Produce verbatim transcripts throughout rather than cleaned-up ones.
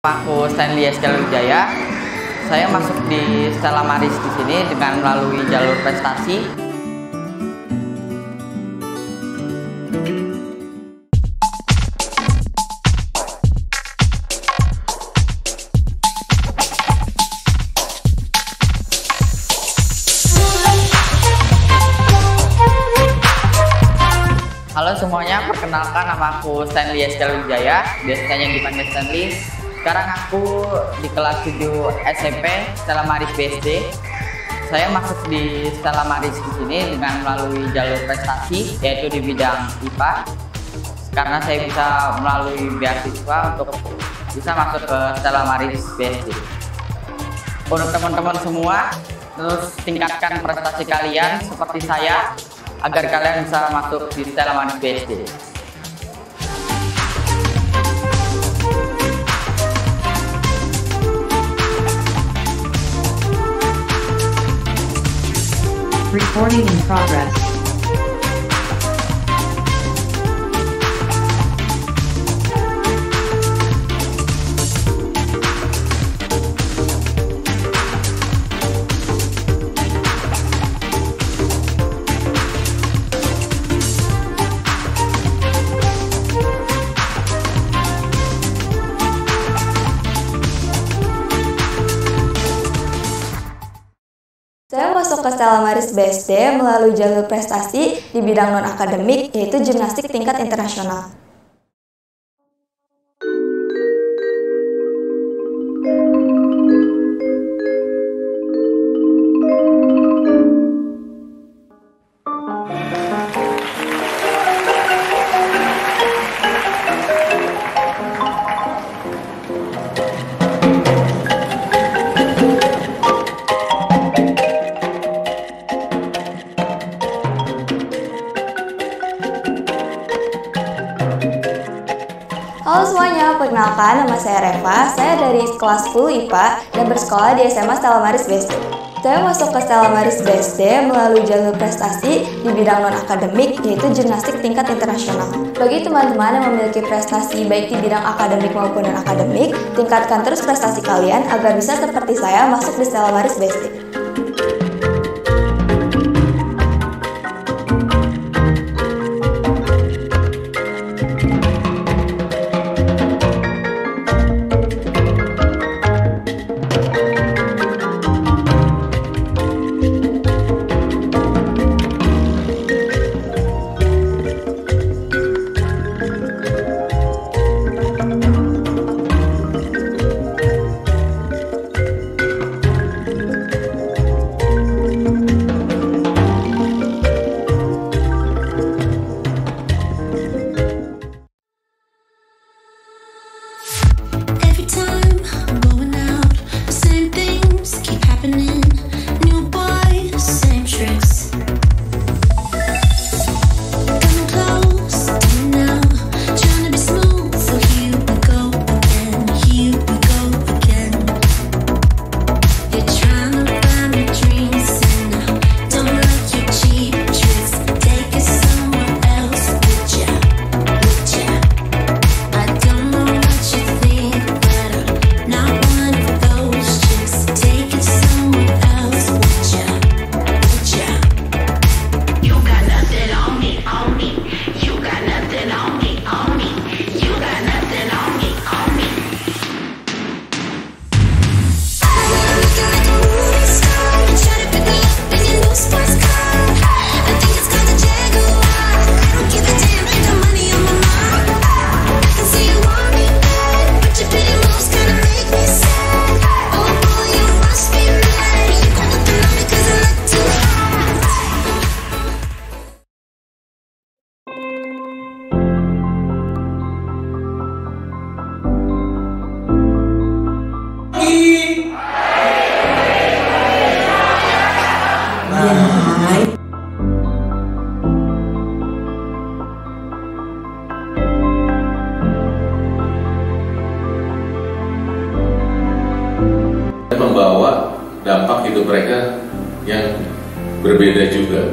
Aku Stanley Eskal Wijaya. Saya masuk di Stella Maris di sini dengan melalui jalur prestasi. Halo semuanya, perkenalkan nama aku Stanley Eskal Wijaya, biasanya dipanggil Stanley. Sekarang aku di kelas tujuh S M P Stella Maris B S D. Saya masuk di Stella Maris di sini dengan melalui jalur prestasi, yaitu di bidang I P A. Karena saya bisa melalui beasiswa untuk bisa masuk ke Stella Maris B S D. Untuk teman-teman semua, terus tingkatkan prestasi kalian seperti saya, agar kalian bisa masuk di Stella Maris B S D. Recording in progress. Saya masuk ke Stella Maris B S D melalui jalur prestasi di bidang non-akademik, yaitu gimnastik tingkat internasional. Halo semuanya, perkenalkan nama saya Reva, saya dari kelas sepuluh I P A dan bersekolah di S M A Stella Maris B S D. Saya masuk ke Stella Maris B S D melalui jalur prestasi di bidang non-akademik, yaitu gimnastik tingkat internasional. Bagi teman-teman yang memiliki prestasi baik di bidang akademik maupun non-akademik, tingkatkan terus prestasi kalian agar bisa seperti saya masuk di Stella Maris B S D. Membawa dampak hidup mereka yang berbeda juga.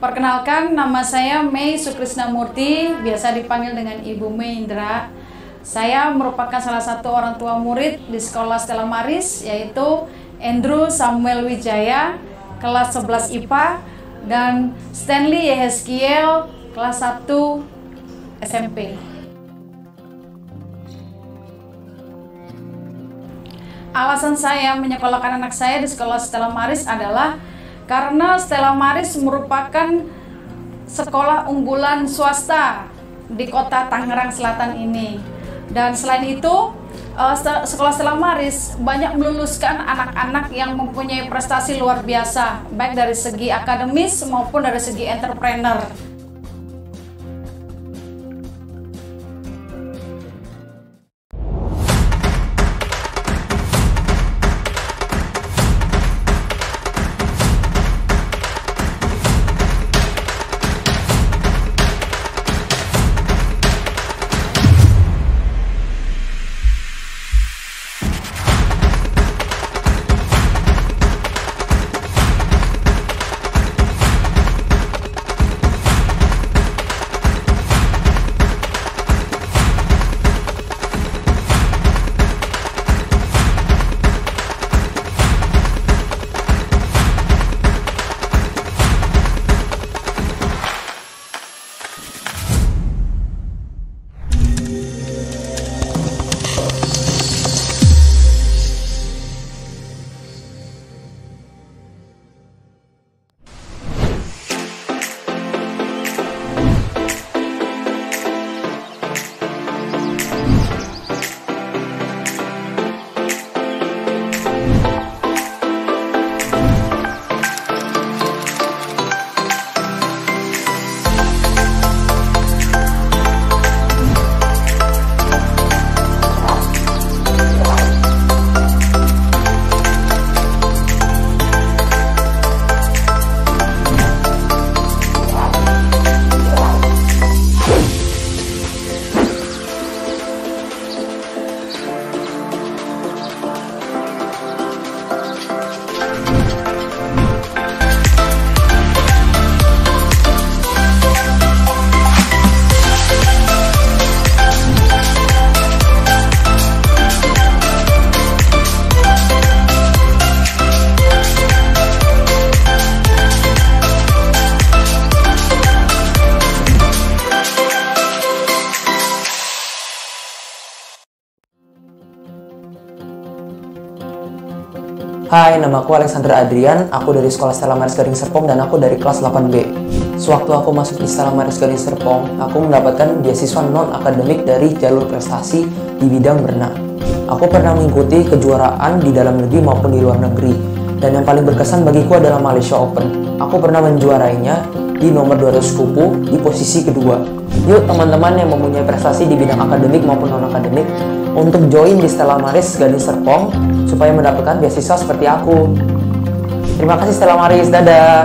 Perkenalkan, nama saya Mei Sukrisnamurti, biasa dipanggil dengan Ibu Mei Indra. Saya merupakan salah satu orang tua murid di sekolah Stella Maris, yaitu Andrew Samuel Wijaya, kelas sebelas I P A, dan Stanley Yehezkiel, kelas satu S M P. Alasan saya menyekolahkan anak saya di sekolah Stella Maris adalah karena Stella Maris merupakan sekolah unggulan swasta di kota Tangerang Selatan ini. Dan selain itu, sekolah Stella Maris banyak meluluskan anak-anak yang mempunyai prestasi luar biasa, baik dari segi akademis maupun dari segi entrepreneur. Hai, nama aku Alexander Adrian, aku dari Sekolah Stella Maris Gading Serpong dan aku dari kelas delapan B. Sewaktu aku masuk di Stella Maris Gading Serpong, aku mendapatkan beasiswa non-akademik dari jalur prestasi di bidang berenang. Aku pernah mengikuti kejuaraan di dalam negeri maupun di luar negeri, dan yang paling berkesan bagiku adalah Malaysia Open. Aku pernah menjuarainya di nomor dua ratus kupu di posisi kedua. Yuk teman-teman yang mempunyai prestasi di bidang akademik maupun non-akademik, untuk join di Stella Maris Gading Serpong supaya mendapatkan beasiswa seperti aku. Terima kasih Stella Maris, dadah!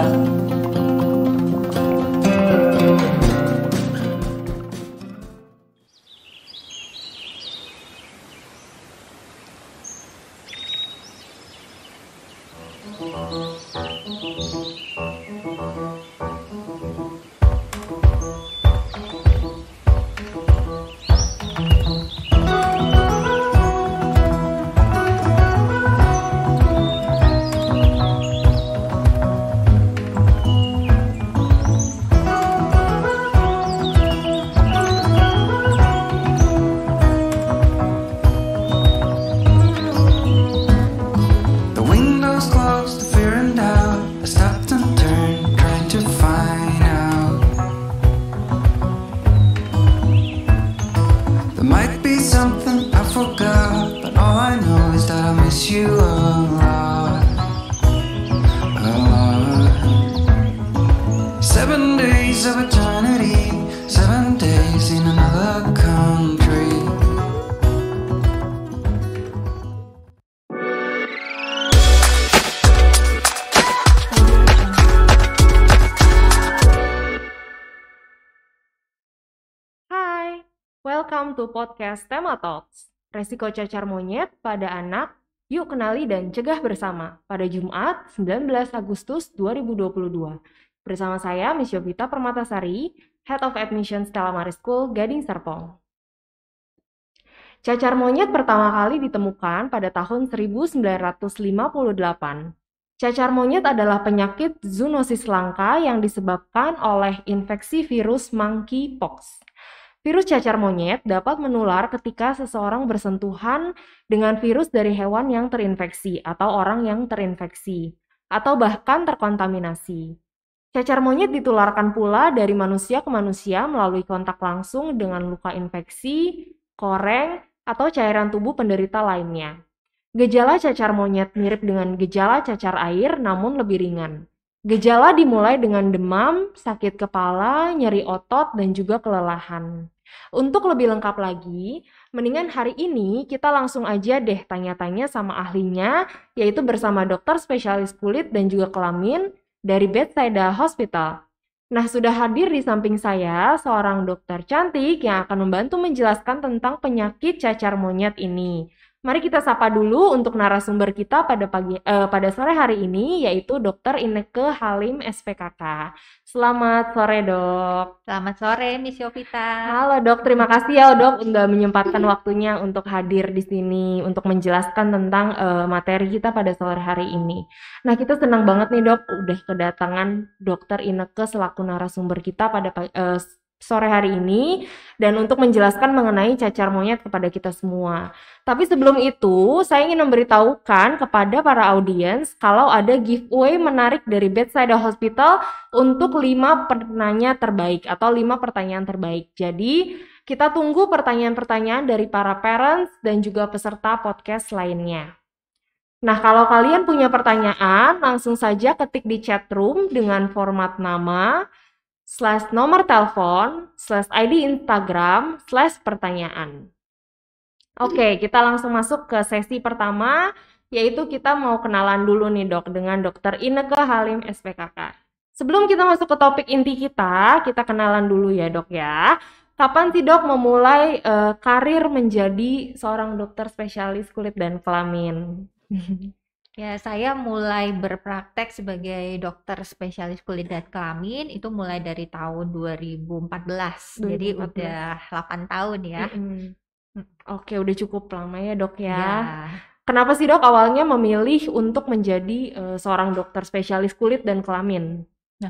Welcome to podcast Tema Talks. Resiko cacar monyet pada anak, yuk kenali dan cegah bersama pada Jumat sembilan belas Agustus dua ribu dua puluh dua. Bersama saya, Miss Yovita Permatasari, Head of Admission Stella Maris School, Gading Serpong. Cacar monyet pertama kali ditemukan pada tahun seribu sembilan ratus lima puluh delapan. Cacar monyet adalah penyakit zoonosis langka yang disebabkan oleh infeksi virus monkeypox. Virus cacar monyet dapat menular ketika seseorang bersentuhan dengan virus dari hewan yang terinfeksi atau orang yang terinfeksi, atau bahkan terkontaminasi. Cacar monyet ditularkan pula dari manusia ke manusia melalui kontak langsung dengan luka infeksi, koreng, atau cairan tubuh penderita lainnya. Gejala cacar monyet mirip dengan gejala cacar air namun lebih ringan. Gejala dimulai dengan demam, sakit kepala, nyeri otot, dan juga kelelahan. Untuk lebih lengkap lagi, mendingan hari ini kita langsung aja deh tanya-tanya sama ahlinya, yaitu bersama dokter spesialis kulit dan juga kelamin dari Bethsaida Hospital. Nah, sudah hadir di samping saya seorang dokter cantik yang akan membantu menjelaskan tentang penyakit cacar monyet ini. Mari kita sapa dulu untuk narasumber kita pada pagi eh, pada sore hari ini, yaitu dokter Inneke Halim S P K K. Selamat sore, Dok. Selamat sore, Miss Yovita. Halo, Dok. Terima kasih ya, Dok, udah menyempatkan waktunya untuk hadir di sini untuk menjelaskan tentang uh, materi kita pada sore hari ini. Nah, kita senang banget nih, Dok, udah kedatangan dokter Inneke selaku narasumber kita pada uh, sore hari ini dan untuk menjelaskan mengenai cacar monyet kepada kita semua. Tapi sebelum itu, saya ingin memberitahukan kepada para audiens kalau ada giveaway menarik dari Bethsaida Hospital untuk lima penanya terbaik atau lima pertanyaan terbaik. Jadi, kita tunggu pertanyaan-pertanyaan dari para parents dan juga peserta podcast lainnya. Nah, kalau kalian punya pertanyaan, langsung saja ketik di chat room dengan format nama, slash nomor telepon, slash I D Instagram, slash pertanyaan. Oke, kita langsung masuk ke sesi pertama, yaitu kita mau kenalan dulu nih, Dok, dengan dokter Inneke Halim S P K K. Sebelum kita masuk ke topik inti kita, kita kenalan dulu ya, Dok ya. Kapan sih, Dok, memulai uh, karir menjadi seorang dokter spesialis kulit dan kelamin? Ya, saya mulai berpraktek sebagai dokter spesialis kulit dan kelamin itu mulai dari tahun dua ribu empat belas. dua ribu empat belas. Jadi udah delapan tahun ya. Mm-hmm. Oke, udah cukup lama ya, Dok ya. Ya. Kenapa sih, Dok, awalnya memilih untuk menjadi uh, seorang dokter spesialis kulit dan kelamin?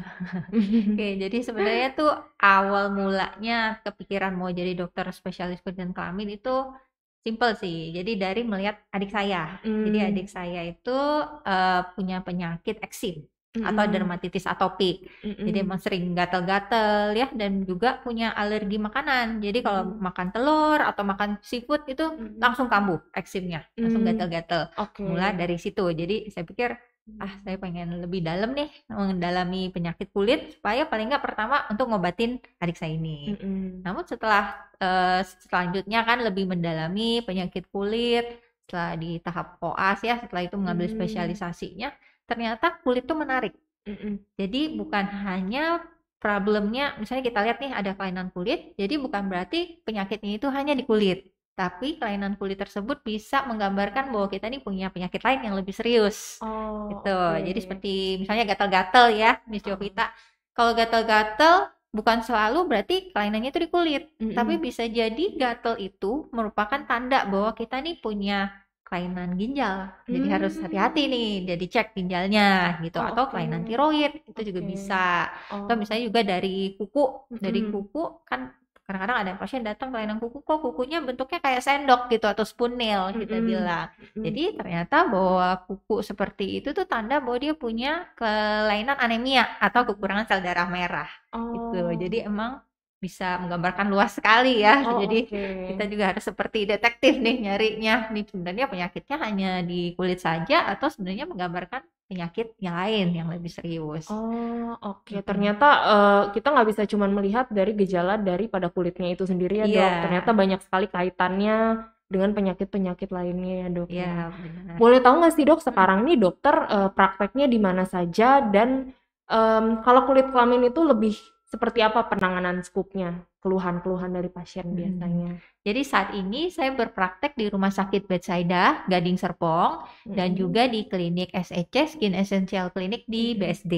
Oke, jadi sebenarnya tuh awal mulanya kepikiran mau jadi dokter spesialis kulit dan kelamin itu simple sih. Jadi dari melihat adik saya. Hmm. Jadi adik saya itu uh, punya penyakit eksim Mm-mm. atau dermatitis atopik. Mm-mm. Jadi emang sering gatal-gatal ya, dan juga punya alergi makanan. Jadi kalau Mm. makan telur atau makan seafood itu Mm-mm. langsung kambuh eksimnya, langsung Mm. gatal-gatal. Oke. Mulai dari situ. Jadi saya pikir ah saya pengen lebih dalam nih mendalami penyakit kulit supaya paling nggak pertama untuk ngobatin adik saya ini. Mm-mm. Namun setelah uh, selanjutnya kan lebih mendalami penyakit kulit, setelah di tahap koas ya, setelah itu mengambil Hmm. spesialisasinya, ternyata kulit tuh menarik. Mm-mm. Jadi bukan hanya problemnya, misalnya kita lihat nih ada kelainan kulit, jadi bukan berarti penyakitnya itu hanya di kulit, tapi kelainan kulit tersebut bisa menggambarkan bahwa kita nih punya penyakit lain yang lebih serius. Oh, Gitu. oke. Jadi seperti misalnya gatal-gatal ya, Miss Oh. Yovita. Kalau gatal-gatal bukan selalu berarti kelainannya itu di kulit, Mm-mm. tapi bisa jadi gatal itu merupakan tanda bahwa kita nih punya kelainan ginjal. Jadi Hmm. harus hati-hati nih, jadi cek ginjalnya gitu. Oh, Atau oke. kelainan tiroid itu juga Oke. bisa. Oh. Atau misalnya juga dari kuku, dari Mm-mm. kuku kan kadang-kadang ada pasien datang kelainan kuku, kok kukunya bentuknya kayak sendok gitu atau spoon nail kita Mm-mm. bilang. Mm-mm. Jadi ternyata bahwa kuku seperti itu tuh tanda bahwa dia punya kelainan anemia atau kekurangan sel darah merah gitu. Oh. Jadi emang bisa menggambarkan luas sekali ya. Oh, Jadi oke. kita juga harus seperti detektif nih nyarinya. Nih sebenarnya penyakitnya hanya di kulit saja atau sebenarnya menggambarkan penyakit yang lain yang lebih serius. Oh, oke. Mm-mm. Ternyata eh, kita nggak bisa cuma melihat dari gejala daripada kulitnya itu sendiri ya, Dok. Iya. Ternyata banyak sekali kaitannya dengan penyakit-penyakit lainnya ya, Dok. ya. Iya, benar. Boleh tahu nggak sih, Dok, sekarang nih dokter eh, prakteknya di mana saja dan em, kalau kulit kelamin itu lebih seperti apa penanganan skupnya, keluhan-keluhan dari pasien Hmm. biasanya? Jadi saat ini saya berpraktek di Rumah Sakit Bethsaida, Gading Serpong, dan Mm-mm. juga di klinik S E C, Skin Essential Clinic di Mm-mm. B S D.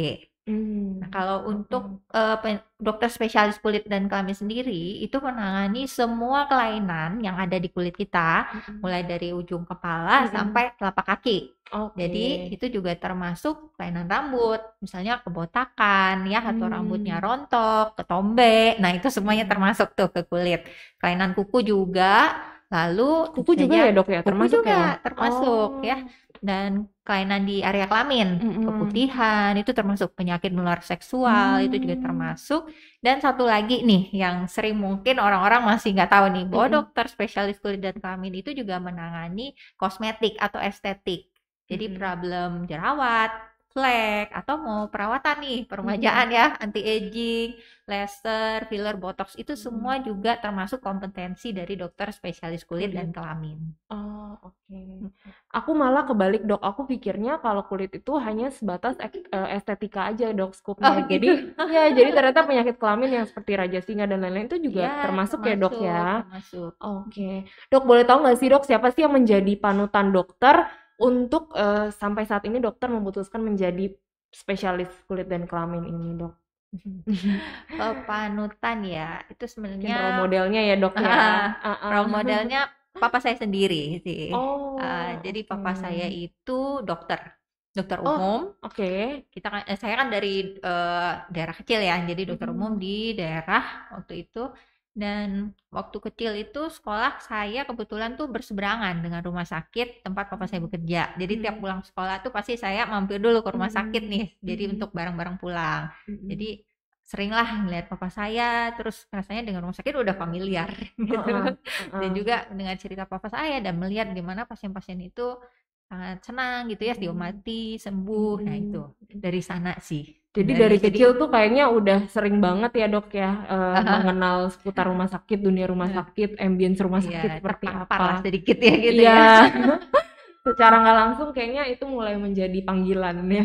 Nah, kalau untuk uh, pen- dokter spesialis kulit dan kelamin sendiri itu menangani semua kelainan yang ada di kulit kita, mulai dari ujung kepala Mm-mm. sampai telapak kaki. Oke. Jadi itu juga termasuk kelainan rambut, misalnya kebotakan ya, atau Hmm. rambutnya rontok, ketombe. Nah, itu semuanya termasuk tuh ke kulit. Kelainan kuku juga, lalu Kuku tentu juga saja ya dok ya, kuku termasuk juga ya? termasuk ya. Oh. Dan kelainan di area kelamin, Mm-mm. keputihan itu termasuk, penyakit menular seksual itu juga Hmm. termasuk. Dan satu lagi nih yang sering mungkin orang-orang masih nggak tahu nih, bahwa Mm-mm. dokter spesialis kulit dan kelamin itu juga menangani kosmetik atau estetik. Jadi Mm-mm. problem jerawat, flek, atau mau perawatan nih, peremajaan ya, anti aging, laser, filler, botox itu semua juga termasuk kompetensi dari dokter spesialis kulit dan kelamin. Oh, oke. Aku malah kebalik dok, aku pikirnya kalau kulit itu hanya sebatas ek- eh, estetika aja dok skupnya. Oh, Jadi gitu. ya, jadi ternyata penyakit kelamin yang seperti raja singa dan lain-lain itu juga Iya, termasuk ya dok termasuk, ya. termasuk. Oke, dok boleh tahu nggak sih dok siapa sih yang menjadi panutan dokter untuk eh, sampai saat ini dokter memutuskan menjadi spesialis kulit dan kelamin ini dok? Kalau panutan ya, itu Mungkin sebenarnya role modelnya ya dok ya. Ah, ah. role modelnya papa saya sendiri sih. Oh, Uh, jadi papa oke. saya itu dokter, dokter Oh, umum. oke. Kita kan, eh, saya kan dari eh, daerah kecil ya, jadi dokter umum di daerah waktu itu. Dan waktu kecil itu sekolah saya kebetulan tuh berseberangan dengan rumah sakit tempat papa saya bekerja. Jadi tiap pulang sekolah tuh pasti saya mampir dulu ke rumah sakit nih. Jadi Mm-mm. untuk barang-barang pulang. Mm-mm. Jadi seringlah ngeliat papa saya, terus rasanya dengan rumah sakit udah familiar gitu. Uh-uh, Dan uh-uh. juga dengan cerita papa saya dan melihat gimana pasien-pasien itu sangat senang gitu ya, diobati, sembuh. Nah itu dari sana sih. Jadi Dari- dari jadi- kecil tuh kayaknya udah sering banget ya dok ya eh, mengenal seputar rumah sakit, dunia rumah sakit, ambience rumah Iya, sakit seperti terpapar lah apa. sedikit ya gitu Iya. ya. Secara nggak langsung kayaknya itu mulai menjadi panggilan ya.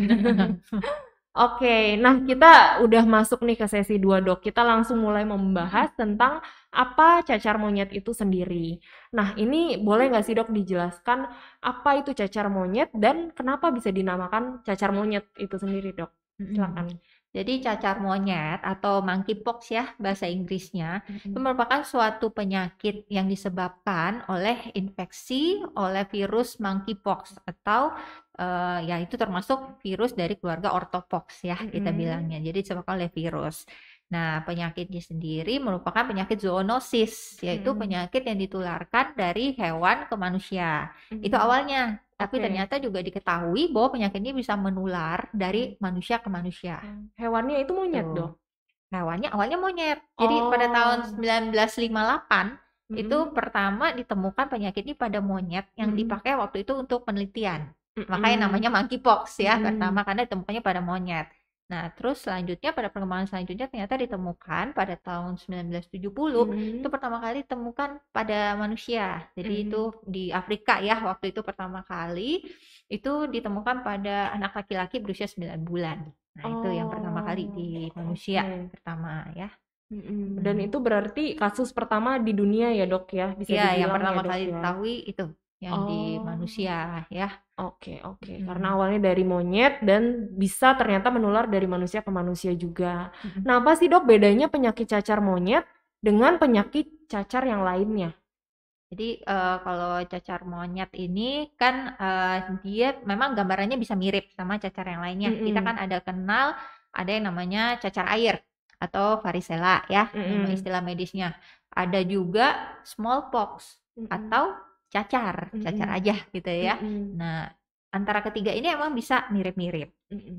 Oke, nah kita udah masuk nih ke sesi dua dok. Kita langsung mulai membahas tentang apa cacar monyet itu sendiri. Nah ini boleh nggak sih dok dijelaskan apa itu cacar monyet dan kenapa bisa dinamakan cacar monyet itu sendiri dok? Silakan. Jadi cacar monyet atau monkeypox ya bahasa Inggrisnya itu merupakan suatu penyakit yang disebabkan oleh infeksi oleh virus monkeypox atau uh, ya itu termasuk virus dari keluarga orthopox ya kita Mm-mm. bilangnya. Jadi disebabkan oleh virus. Nah, penyakitnya sendiri merupakan penyakit zoonosis, yaitu Mm. penyakit yang ditularkan dari hewan ke manusia. Itu awalnya. Tapi Oke. ternyata juga diketahui bahwa penyakit ini bisa menular dari manusia ke manusia. Hewannya itu monyet Tuh. dok. Hewannya awalnya monyet. Jadi pada tahun Oh. sembilan belas lima puluh delapan Mm-mm. itu pertama ditemukan penyakit ini pada monyet yang Mm-mm. dipakai waktu itu untuk penelitian. Mm-mm. Makanya namanya monkeypox ya Mm-mm. pertama karena ditemukannya pada monyet. Nah, terus selanjutnya pada perkembangan selanjutnya ternyata ditemukan pada tahun sembilan belas tujuh puluh Mm-mm. itu pertama kali ditemukan pada manusia. Jadi Mm. itu di Afrika ya waktu itu pertama kali itu ditemukan pada anak laki-laki berusia sembilan bulan. Nah, itu yang pertama kali di manusia Oke. pertama ya. Mm-mm. Dan itu berarti kasus pertama di dunia ya dok ya, bisa Iya, yang dibilang pertama ya dok kali ya. diketahui itu yang di Oh. manusia ya. Oke, oke. Mm. Karena awalnya dari monyet dan bisa ternyata menular dari manusia ke manusia juga. Mm-mm. Nah, apa sih dok bedanya penyakit cacar monyet dengan penyakit cacar yang lainnya? Jadi eh, kalau cacar monyet ini kan eh, dia memang gambarannya bisa mirip sama cacar yang lainnya. Mm-mm. Kita kan ada kenal ada yang namanya cacar air atau varicella ya, nama Mm-mm. istilah medisnya. Ada juga smallpox Mm-mm. atau cacar, cacar Mm-mm. aja gitu ya. Mm-mm. Nah, antara ketiga ini emang bisa mirip-mirip. Mm-mm.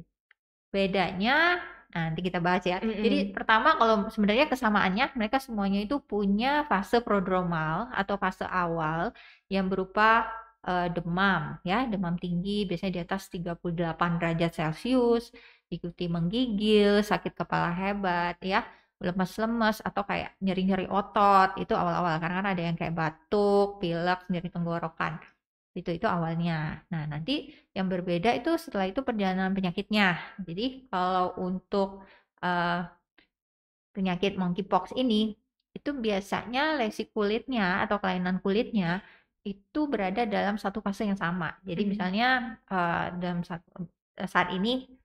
Bedanya nanti kita bahas ya. Mm-mm. Jadi pertama kalau sebenarnya kesamaannya mereka semuanya itu punya fase prodromal atau fase awal yang berupa eh, demam ya, demam tinggi biasanya di atas tiga puluh delapan derajat Celcius, diikuti menggigil, sakit kepala hebat ya, lemas-lemas atau kayak nyeri-nyeri otot. Itu awal-awal karena kan ada yang kayak batuk, pilek, nyeri tenggorokan. Itu itu awalnya. Nah, nanti yang berbeda itu setelah itu perjalanan penyakitnya. Jadi kalau untuk eh, penyakit monkeypox ini itu biasanya lesi kulitnya atau kelainan kulitnya itu berada dalam satu fase yang sama. Jadi Hmm. misalnya eh, dalam saat, saat ini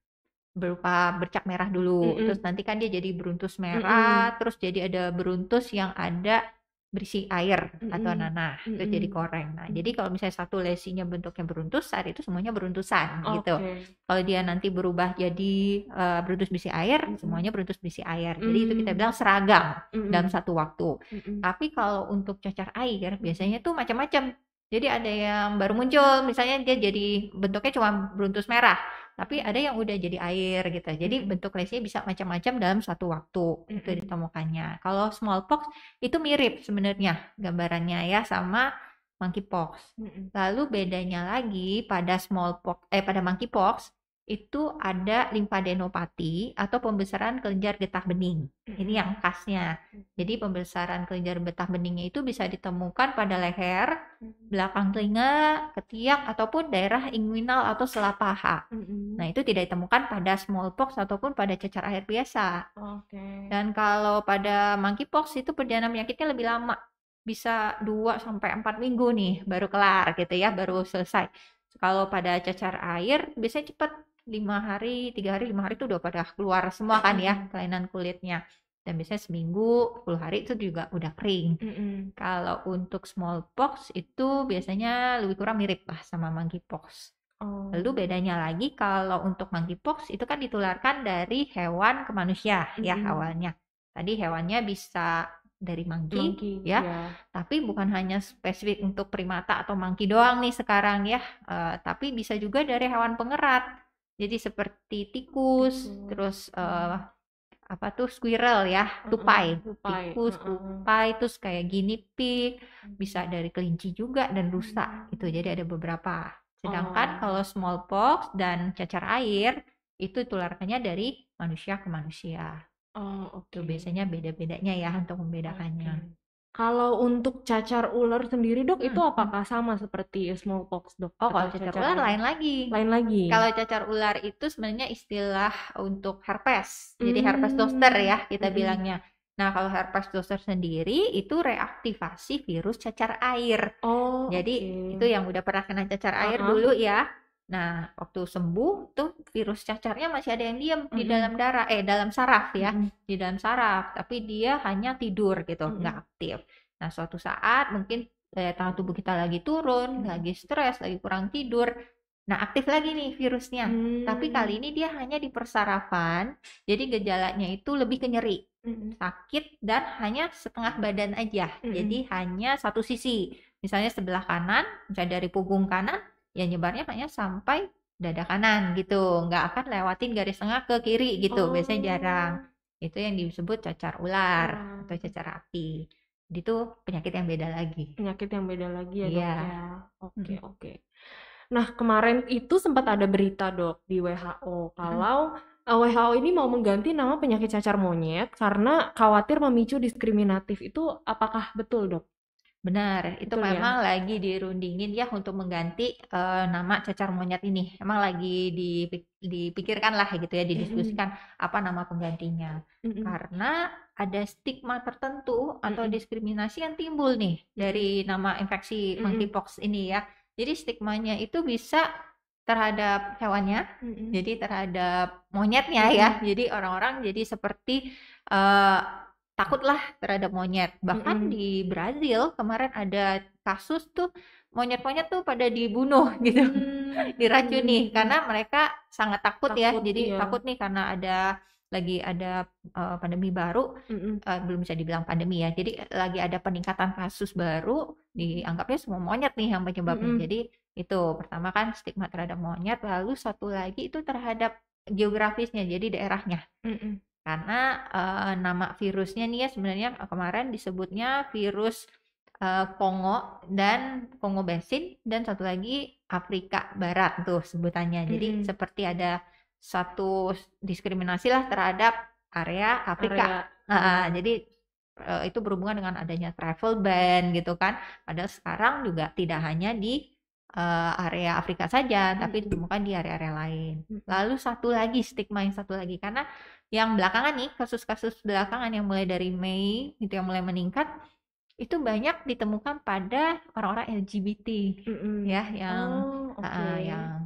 berupa bercak merah dulu, Mm-mm. terus nanti kan dia jadi beruntus merah, terus jadi ada beruntus yang ada berisi air atau Mm-mm. nanah, terus jadi Mm-mm. koreng. Nah, Mm. jadi kalau misalnya satu lesinya bentuknya beruntus, saat itu semuanya beruntusan gitu. Oke. Kalau dia nanti berubah jadi uh, beruntus berisi air, Mm-mm. semuanya beruntus berisi air. Jadi itu kita Mm. bilang seragam Mm-mm. dalam satu waktu. Mm-mm. Tapi kalau untuk cacar air, biasanya tuh macam-macam. Jadi ada yang baru muncul, misalnya dia jadi bentuknya cuma beruntus merah, tapi ada yang udah jadi air gitu. Jadi Mm-mm. bentuk lesinya bisa macam-macam dalam satu waktu itu Mm-mm. ditemukannya. Kalau smallpox itu mirip sebenarnya gambarannya ya sama monkeypox. Mm-mm. Lalu bedanya lagi pada smallpox eh pada monkeypox itu ada limfadenopati atau pembesaran kelenjar getah bening. Ini yang khasnya. Jadi pembesaran kelenjar getah beningnya itu bisa ditemukan pada leher, belakang telinga, ketiak ataupun daerah inguinal atau sela paha. Mm-mm. Nah, itu tidak ditemukan pada smallpox ataupun pada cacar air biasa. Oke. Dan kalau pada monkeypox itu perjalanan penyakitnya lebih lama. Bisa dua sampai empat minggu nih baru kelar gitu ya, baru selesai. Kalau pada cacar air biasanya cepat, lima hari, tiga hari, lima hari itu udah pada keluar semua kan ya kelainan kulitnya. Dan biasanya seminggu, sepuluh hari itu juga udah kering. Mm-mm. Kalau untuk smallpox itu biasanya lebih kurang mirip lah sama monkeypox. Oh. Lalu bedanya lagi kalau untuk monkeypox itu kan ditularkan dari hewan ke manusia ya Mm-mm. awalnya. Tadi hewannya bisa dari monkey, Monkey, ya, ya. tapi bukan hanya spesifik untuk primata atau monkey doang nih sekarang ya, uh, tapi bisa juga dari hewan pengerat. Jadi seperti tikus, Tikus. terus uh, apa tuh squirrel ya, tupai, Uh-uh, tupai. tikus, Uh-uh. tupai, terus kayak guinea pig, bisa dari kelinci juga dan rusa. Hmm. Itu jadi ada beberapa. Sedangkan Oh. kalau smallpox dan cacar air itu tularkannya dari manusia ke manusia. Oh, oke. Itu biasanya beda-bedanya ya untuk membedakannya. Oke. Kalau untuk cacar ular sendiri, Dok, itu Hmm. apakah sama seperti smallpox, Dok? Oh, kalau Atau cacar ular air? lain lagi. Lain lagi. Kalau cacar ular itu sebenarnya istilah untuk herpes. Jadi Hmm. herpes zoster ya kita Mm-mm. bilangnya. Nah, kalau herpes zoster sendiri itu reaktivasi virus cacar air. Oh, Jadi oke. itu yang udah pernah kena cacar air Uh-uh. dulu ya. Nah, waktu sembuh tuh virus cacarnya masih ada yang diam di Mm-mm. dalam darah, eh dalam saraf ya, Mm-mm. di dalam saraf. Tapi dia hanya tidur gitu, Mm-mm. nggak aktif. Nah, suatu saat mungkin daya tahan tubuh kita lagi turun, Mm. lagi stres, lagi kurang tidur. Nah, aktif lagi nih virusnya. Tapi Hmm. kali ini dia hanya di persarafan, jadi gejalanya itu lebih ke nyeri, Mm-mm. sakit, dan hanya setengah badan aja. Mm-mm. Jadi hanya satu sisi. Misalnya sebelah kanan, misalnya dari punggung kanan, ya nyebarnya hanya sampai dada kanan gitu. Nggak akan lewatin garis tengah ke kiri gitu. Biasanya jarang. Itu yang disebut cacar ular Oh. atau cacar api. Itu penyakit yang beda lagi. Penyakit yang beda lagi ya, Dok, Iya. ya. Oke, Mm. oke. Nah, kemarin itu sempat ada berita, Dok, di W H O kalau eh, W H O ini mau mengganti nama penyakit cacar monyet karena khawatir memicu diskriminatif. Itu apakah betul, Dok? Benar, itu Betul ya? memang lagi dirundingin ya untuk mengganti eh, nama cacar monyet ini. Emang lagi dipik- dipikirkan lah gitu ya, didiskusikan apa nama penggantinya. Mm-mm. Karena ada stigma tertentu atau Mm-mm. diskriminasi yang timbul nih dari nama infeksi Mm-mm. monkeypox ini ya. Jadi stigmanya itu bisa terhadap hewannya, Mm-mm. jadi terhadap monyetnya ya. Jadi orang-orang jadi seperti eh, takutlah terhadap monyet. Bahkan Mm-mm. di Brazil kemarin ada kasus tuh monyet-monyet tuh pada dibunuh gitu, Hmm. diracuni Hmm. karena mereka sangat takut, ya. Takut, Jadi iya. takut nih karena ada lagi ada eh, pandemi baru, Mm-mm. eh, belum bisa dibilang pandemi ya. Jadi lagi ada peningkatan kasus baru, dianggapnya semua monyet nih yang penyebabnya. Mm-mm. Jadi itu pertama kan stigma terhadap monyet, lalu satu lagi itu terhadap geografisnya, jadi daerahnya. Mm-mm. Karena eh, nama virusnya nih ya sebenarnya kemarin disebutnya virus eh, Kongo dan Kongo Basin, dan satu lagi Afrika Barat tuh sebutannya. Jadi Mm-mm. seperti ada satu diskriminasi lah terhadap area Afrika. Area. Ah, ah, jadi eh, itu berhubungan dengan adanya travel ban gitu kan. Padahal sekarang juga tidak hanya di eh, area Afrika saja, tapi ditemukan di area-area lain. Mm-mm. Lalu satu lagi stigma yang satu lagi, karena yang belakangan nih, kasus-kasus belakangan yang mulai dari Mei itu yang mulai meningkat, itu banyak ditemukan pada orang-orang L G B T Mm-mm. ya, yang Oh, oke. ah, yang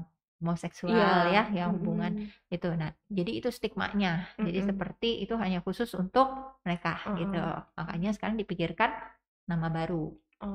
homoseksual Iya. ya, yang hubungan Mm-mm. itu. Nah, jadi itu stigmanya. Jadi Mm-mm. seperti itu hanya khusus untuk mereka gitu. Uh-uh. Makanya sekarang dipikirkan nama baru.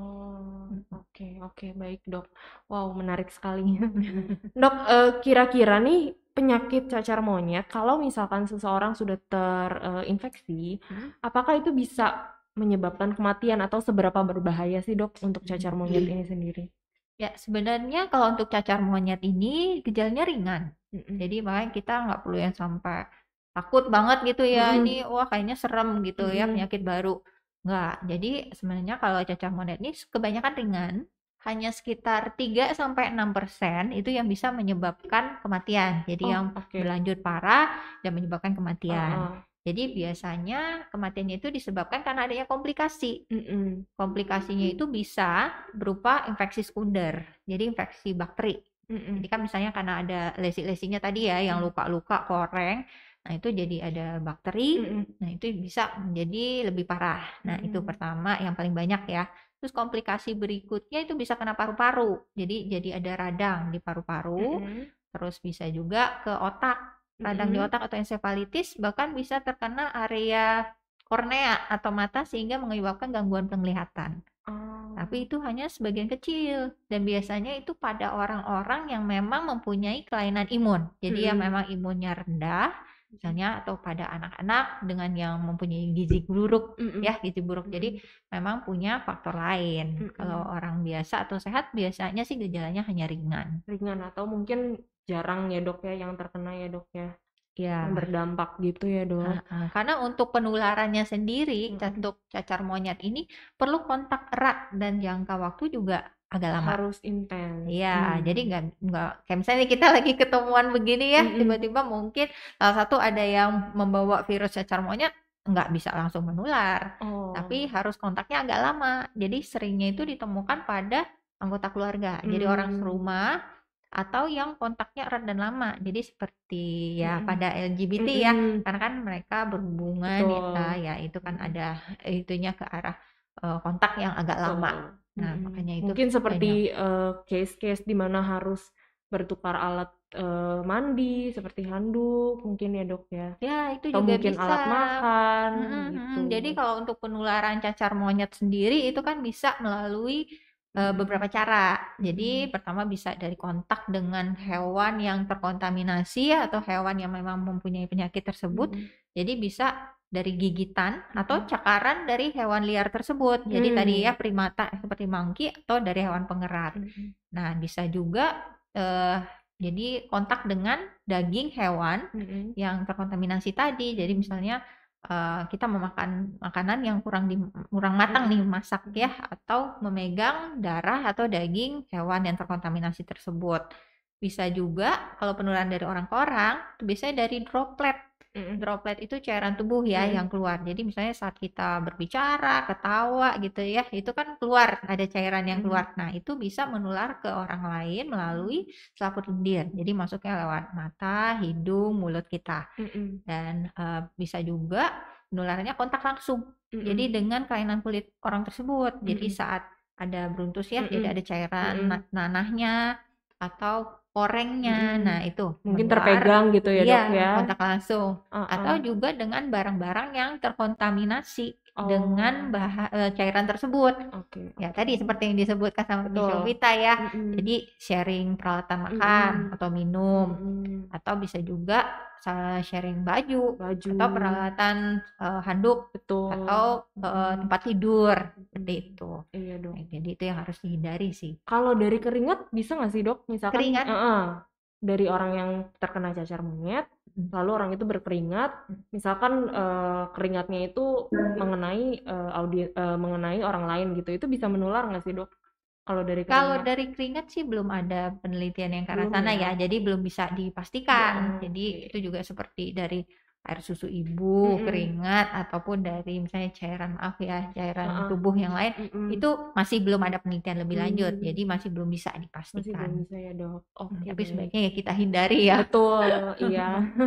Oh, Mm. oke, oke, baik dok. Wow, menarik sekali. Dok, eh, kira-kira nih penyakit cacar monyet, kalau misalkan seseorang sudah terinfeksi, Hmm. apakah itu bisa menyebabkan kematian atau seberapa berbahaya sih dok untuk cacar monyet ini sendiri? Ya, sebenarnya kalau untuk cacar monyet ini gejalanya ringan. Mm-mm. Jadi makanya kita nggak perlu yang sampai takut banget gitu ya. Mm-mm. Ini wah kayaknya serem gitu ya, Mm-mm. penyakit baru. Nggak. Jadi sebenarnya kalau cacar monyet ini kebanyakan ringan, hanya sekitar tiga sampai enam persen itu yang bisa menyebabkan kematian. Jadi Oh, yang oke. berlanjut parah dan menyebabkan kematian. Uh-uh. Jadi biasanya kematiannya itu disebabkan karena adanya komplikasi. Mm-mm. Komplikasinya itu bisa berupa infeksi sekunder, jadi infeksi bakteri. Mm-mm. Jadi kan misalnya karena ada lesi-lesinya tadi ya, yang luka-luka, koreng, nah itu jadi ada bakteri, Mm-mm. nah itu bisa menjadi lebih parah. Nah itu Mm. pertama yang paling banyak ya. Terus komplikasi berikutnya itu bisa kena paru-paru, jadi jadi ada radang di paru-paru, Mm-mm. terus bisa juga ke otak, radang di Mm-mm. otak atau ensefalitis, bahkan bisa terkena area kornea atau mata sehingga menyebabkan gangguan penglihatan. Oh. Tapi itu hanya sebagian kecil dan biasanya itu pada orang-orang yang memang mempunyai kelainan imun. Jadi yang Mm-mm. memang imunnya rendah, misalnya atau pada anak-anak dengan yang mempunyai gizi buruk Mm-mm. ya, gizi buruk. Jadi memang punya faktor lain. Mm-mm. Kalau orang biasa atau sehat biasanya sih gejalanya hanya ringan. Ringan atau mungkin jarang ya dok ya yang terkena ya dok ya, Ya. yang berdampak gitu ya dok. Heeh, karena untuk penularannya sendiri, Mm-mm. untuk cacar monyet ini perlu kontak erat dan jangka waktu juga agak lama. Harus intens. Iya, Hmm. jadi nggak nggak kayak misalnya kita lagi ketemuan begini ya, Mm-mm. tiba-tiba mungkin salah satu ada yang membawa virus cacar monyet, nggak bisa langsung menular, Oh. tapi harus kontaknya agak lama. Jadi seringnya itu ditemukan pada anggota keluarga, jadi orang Hmm. serumah atau yang kontaknya erat dan lama. Jadi seperti ya Mm-mm. pada L G B T ya, Mm-mm. karena kan mereka berhubungan ya, Betul. ya itu kan Mm-mm. ada itunya ke arah eh, kontak yang agak lama. Betul. Nah, Mm-mm. makanya itu Mungkin banyak. seperti eh, case-case di mana harus bertukar alat eh, mandi seperti handuk mungkin ya dok ya, Ya, itu atau juga mungkin bisa. alat makan Mm-mm, gitu. Jadi kalau untuk penularan cacar monyet sendiri itu kan bisa melalui eh, Mm-mm. beberapa cara. Jadi Mm-mm. pertama bisa dari kontak dengan hewan yang terkontaminasi ya, atau hewan yang memang mempunyai penyakit tersebut. Mm-mm. Jadi bisa dari gigitan atau Mm-mm. cakaran dari hewan liar tersebut. Jadi Hmm. tadi ya primata seperti monkey atau dari hewan pengerat. Mm-mm. Nah, bisa juga eh, jadi kontak dengan daging hewan Mm-mm. yang terkontaminasi tadi. Jadi misalnya eh, kita memakan makanan yang kurang di, kurang matang nih masak ya, atau memegang darah atau daging hewan yang terkontaminasi tersebut. Bisa juga kalau penularan dari orang ke orang, itu biasanya dari droplet. Mm-mm. Droplet itu cairan tubuh ya Mm-mm. yang keluar. Jadi misalnya saat kita berbicara, ketawa gitu ya, itu kan keluar, ada cairan yang Mm-mm. keluar. Nah, itu bisa menular ke orang lain melalui selaput lendir. Jadi masuknya lewat mata, hidung, mulut kita. Mm-mm. Dan eh, bisa juga penularannya kontak langsung. Mm-mm. Jadi dengan kelainan kulit orang tersebut. Jadi Mm-mm. saat ada beruntus ya, Mm-mm. jadi ada cairan Mm-mm. na- nanahnya atau korengnya. Mm-mm. Nah, itu Mungkin menular. terpegang gitu ya Iya, dok ya. kontak langsung. Atau Uh-uh. juga dengan barang-barang yang terkontaminasi Oh. dengan baha- eh, cairan tersebut. Oke. Ya, tadi seperti yang disebutkan sama Betul. Miss Vita ya. Mm-mm. Jadi sharing peralatan makan Mm-mm. atau minum, Mm-mm. atau bisa juga sa- sharing baju Baju. atau peralatan eh, handuk Betul. atau eh, Mm-mm. tempat tidur seperti Mm-mm. itu. Iya dok. Nah, jadi itu yang harus dihindari sih. Kalau dari keringat bisa nggak sih dok? Misalkan Keringat? uh-uh, dari orang yang terkena cacar monyet, Mm. lalu orang itu berkeringat, misalkan eh, keringatnya itu mengenai eh, audi eh, mengenai orang lain gitu, itu bisa menular nggak sih dok? Kalau dari Kalau keringat? dari keringat sih belum ada penelitian yang ke arah Belum sana ya? ya, jadi belum bisa dipastikan. Oh, Jadi oke. itu juga seperti dari air susu ibu, Mm-mm. keringat, ataupun dari misalnya cairan maaf ya, cairan Uh-uh. tubuh yang lain, Mm-mm. itu masih belum ada penelitian lebih lanjut, Hmm. jadi masih belum bisa Masih belum dipastikan. bisa ya dok. Hmm, Oke Tapi baik. sebaiknya ya kita hindari ya. Betul, iya.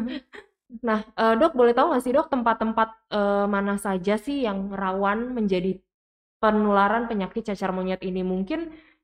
Nah, eh, dok boleh tahu nggak sih dok tempat-tempat eh, mana saja sih yang rawan menjadi penularan penyakit cacar monyet ini? Mungkin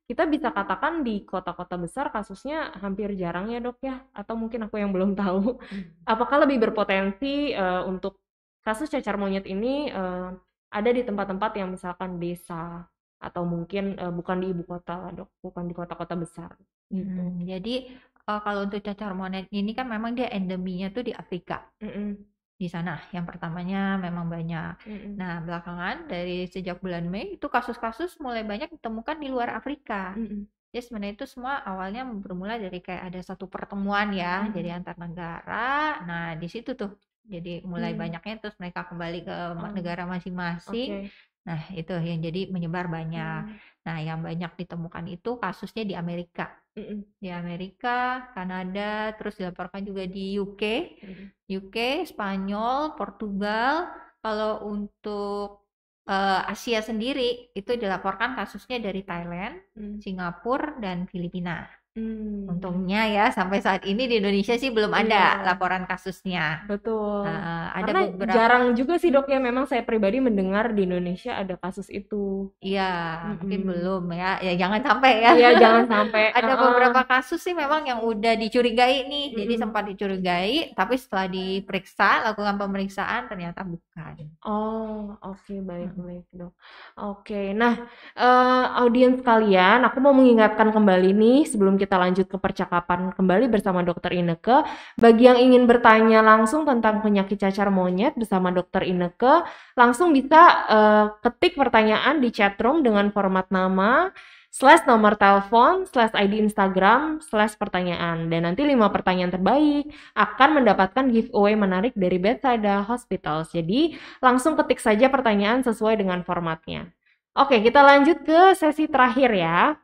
kita bisa katakan di kota-kota besar kasusnya hampir jarang ya dok ya, atau mungkin aku yang belum tahu. Apakah lebih berpotensi uh, untuk kasus cacar monyet ini uh, ada di tempat-tempat yang misalkan desa atau mungkin uh, bukan di ibu kota lah dok, bukan di kota-kota besar gitu. Hmm, jadi uh, kalau untuk cacar monyet ini kan memang dia endeminya tuh di Afrika. Mm-mm. Di sana yang pertamanya memang banyak. Mm-mm. Nah, belakangan dari sejak bulan Mei itu kasus-kasus mulai banyak ditemukan di luar Afrika. Mm-mm. Jadi sebenarnya itu semua awalnya bermula dari kayak ada satu pertemuan ya, Mm-mm. jadi antar negara. Nah, di situ tuh jadi mulai Mm. banyaknya terus mereka kembali ke Oh, negara masing-masing. oke. Nah, itu yang jadi menyebar banyak. Mm. Nah, yang banyak ditemukan itu kasusnya di Amerika. Mm-mm. Di Amerika, Kanada, terus dilaporkan juga di U K. Mm-mm. U K, Spanyol, Portugal. Kalau untuk uh, Asia sendiri itu dilaporkan kasusnya dari Thailand, Mm. Singapura, dan Filipina. Mm. Untungnya ya sampai saat ini di Indonesia sih belum ada Iya. laporan kasusnya. Betul. Uh, ada Karena beberapa. jarang juga sih dok ya, memang saya pribadi mendengar di Indonesia ada kasus itu. Iya, mungkin Mm-mm. belum ya. Ya jangan sampai ya. Iya, jangan sampai. Ada Uh-uh. beberapa kasus sih memang yang udah dicurigai nih. Jadi Mm-mm. sempat dicurigai, tapi setelah diperiksa, lakukan pemeriksaan ternyata bukan. Oh, oke, baik, Mm-mm. baik, dok. Oke, nah, eh, audiens kalian, aku mau mengingatkan kembali nih sebelum kita lanjut ke percakapan kembali bersama dokter Ineke. Bagi yang ingin bertanya langsung tentang penyakit cacar monyet bersama dokter Ineke, langsung bisa eh, ketik pertanyaan di chatroom dengan format nama, slash nomor telepon, slash I D Instagram, slash pertanyaan. Dan nanti lima pertanyaan terbaik akan mendapatkan giveaway menarik dari Bethesda Hospitals. Jadi langsung ketik saja pertanyaan sesuai dengan formatnya. Oke, kita lanjut ke sesi terakhir ya.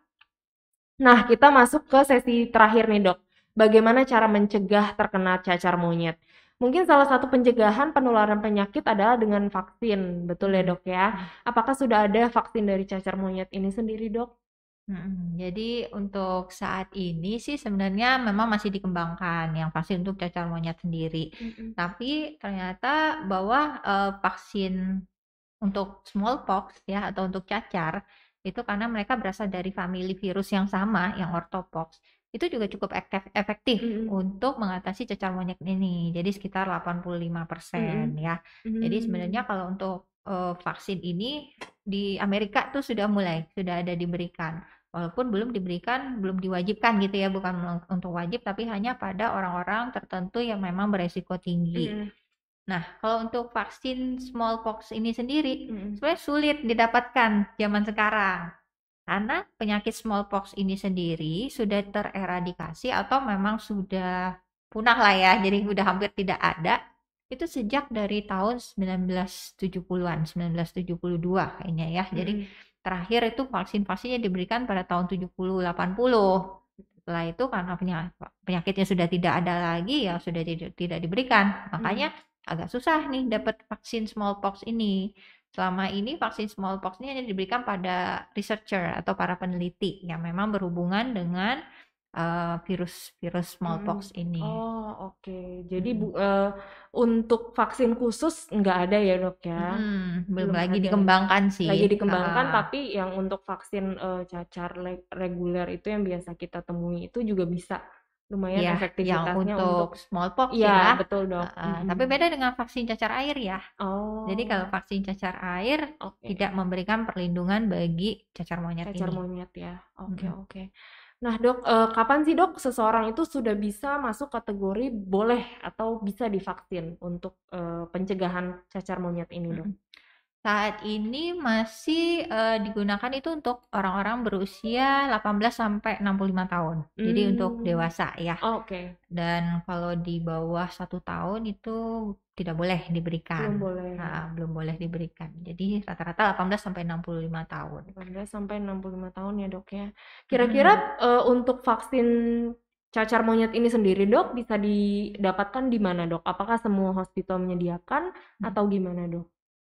Nah, kita masuk ke sesi terakhir nih dok. Bagaimana cara mencegah terkena cacar monyet? Mungkin salah satu pencegahan penularan penyakit adalah dengan vaksin, betul ya dok ya? Apakah sudah ada vaksin dari cacar monyet ini sendiri dok? Mm-mm. Jadi untuk saat ini sih sebenarnya memang masih dikembangkan yang vaksin untuk cacar monyet sendiri. Mm-mm. Tapi ternyata bahwa eh, vaksin untuk smallpox ya atau untuk cacar itu karena mereka berasal dari famili virus yang sama, yang orthopox, itu juga cukup ektif- efektif Mm-mm. untuk mengatasi cacar monyet ini. Jadi sekitar delapan puluh lima persen Mm-mm. ya. Jadi sebenarnya kalau untuk eh, vaksin ini di Amerika tuh sudah mulai, sudah ada diberikan. Walaupun belum diberikan, belum diwajibkan gitu ya, bukan untuk wajib, tapi hanya pada orang-orang tertentu yang memang beresiko tinggi. Mm-mm. Nah, kalau untuk vaksin smallpox ini sendiri, Mm-mm. sebenarnya sulit didapatkan zaman sekarang. Karena penyakit smallpox ini sendiri sudah tereradikasi atau memang sudah punah lah ya, jadi udah hampir tidak ada. Itu sejak dari tahun sembilan belas tujuh puluhan, sembilan belas tujuh puluh dua kayaknya ya. Jadi Mm-mm. terakhir itu vaksin-vaksinnya diberikan pada tahun tujuh puluh delapan puluh. Setelah itu karena penya- penyakitnya sudah tidak ada lagi ya sudah tidak, tidak diberikan. Makanya agak susah nih dapat vaksin smallpox ini. Selama ini vaksin smallpox ini hanya diberikan pada researcher atau para peneliti yang memang berhubungan dengan uh, virus-virus smallpox ini. Oh, oke. Jadi Mm. bu, eh, untuk vaksin khusus nggak ada ya dok ya? Mm, belum Belum lagi ada. dikembangkan sih. Lagi dikembangkan, Ah, tapi yang untuk vaksin eh, cacar le- reguler itu yang biasa kita temui itu juga bisa lumayan ya, yang efektivitasnya untuk, untuk smallpox iya ya. betul dok. Ah, Mm-mm. tapi beda dengan vaksin cacar air ya. Oh, Jadi kalau vaksin cacar air oke. tidak memberikan perlindungan bagi cacar monyet Cacar ini. monyet ya. Oke, Mm-mm. oke. Nah, dok, eh, kapan sih dok seseorang itu sudah bisa masuk kategori boleh atau bisa divaksin untuk eh, pencegahan cacar monyet ini, dok? Mm-mm. Saat ini masih eh, digunakan itu untuk orang-orang berusia delapan belas sampai enam puluh lima tahun. Jadi untuk Hmm. dewasa ya. Oh, oke. Dan kalau di bawah satu tahun itu tidak boleh Belum diberikan. boleh. Nah, belum boleh diberikan. Jadi rata-rata delapan belas sampai enam puluh lima tahun. delapan belas sampai enam puluh lima tahun ya, dok ya. Kira-kira eh, untuk vaksin cacar monyet ini sendiri, dok, bisa didapatkan di mana, dok? Apakah semua hospital menyediakan atau gimana, dok?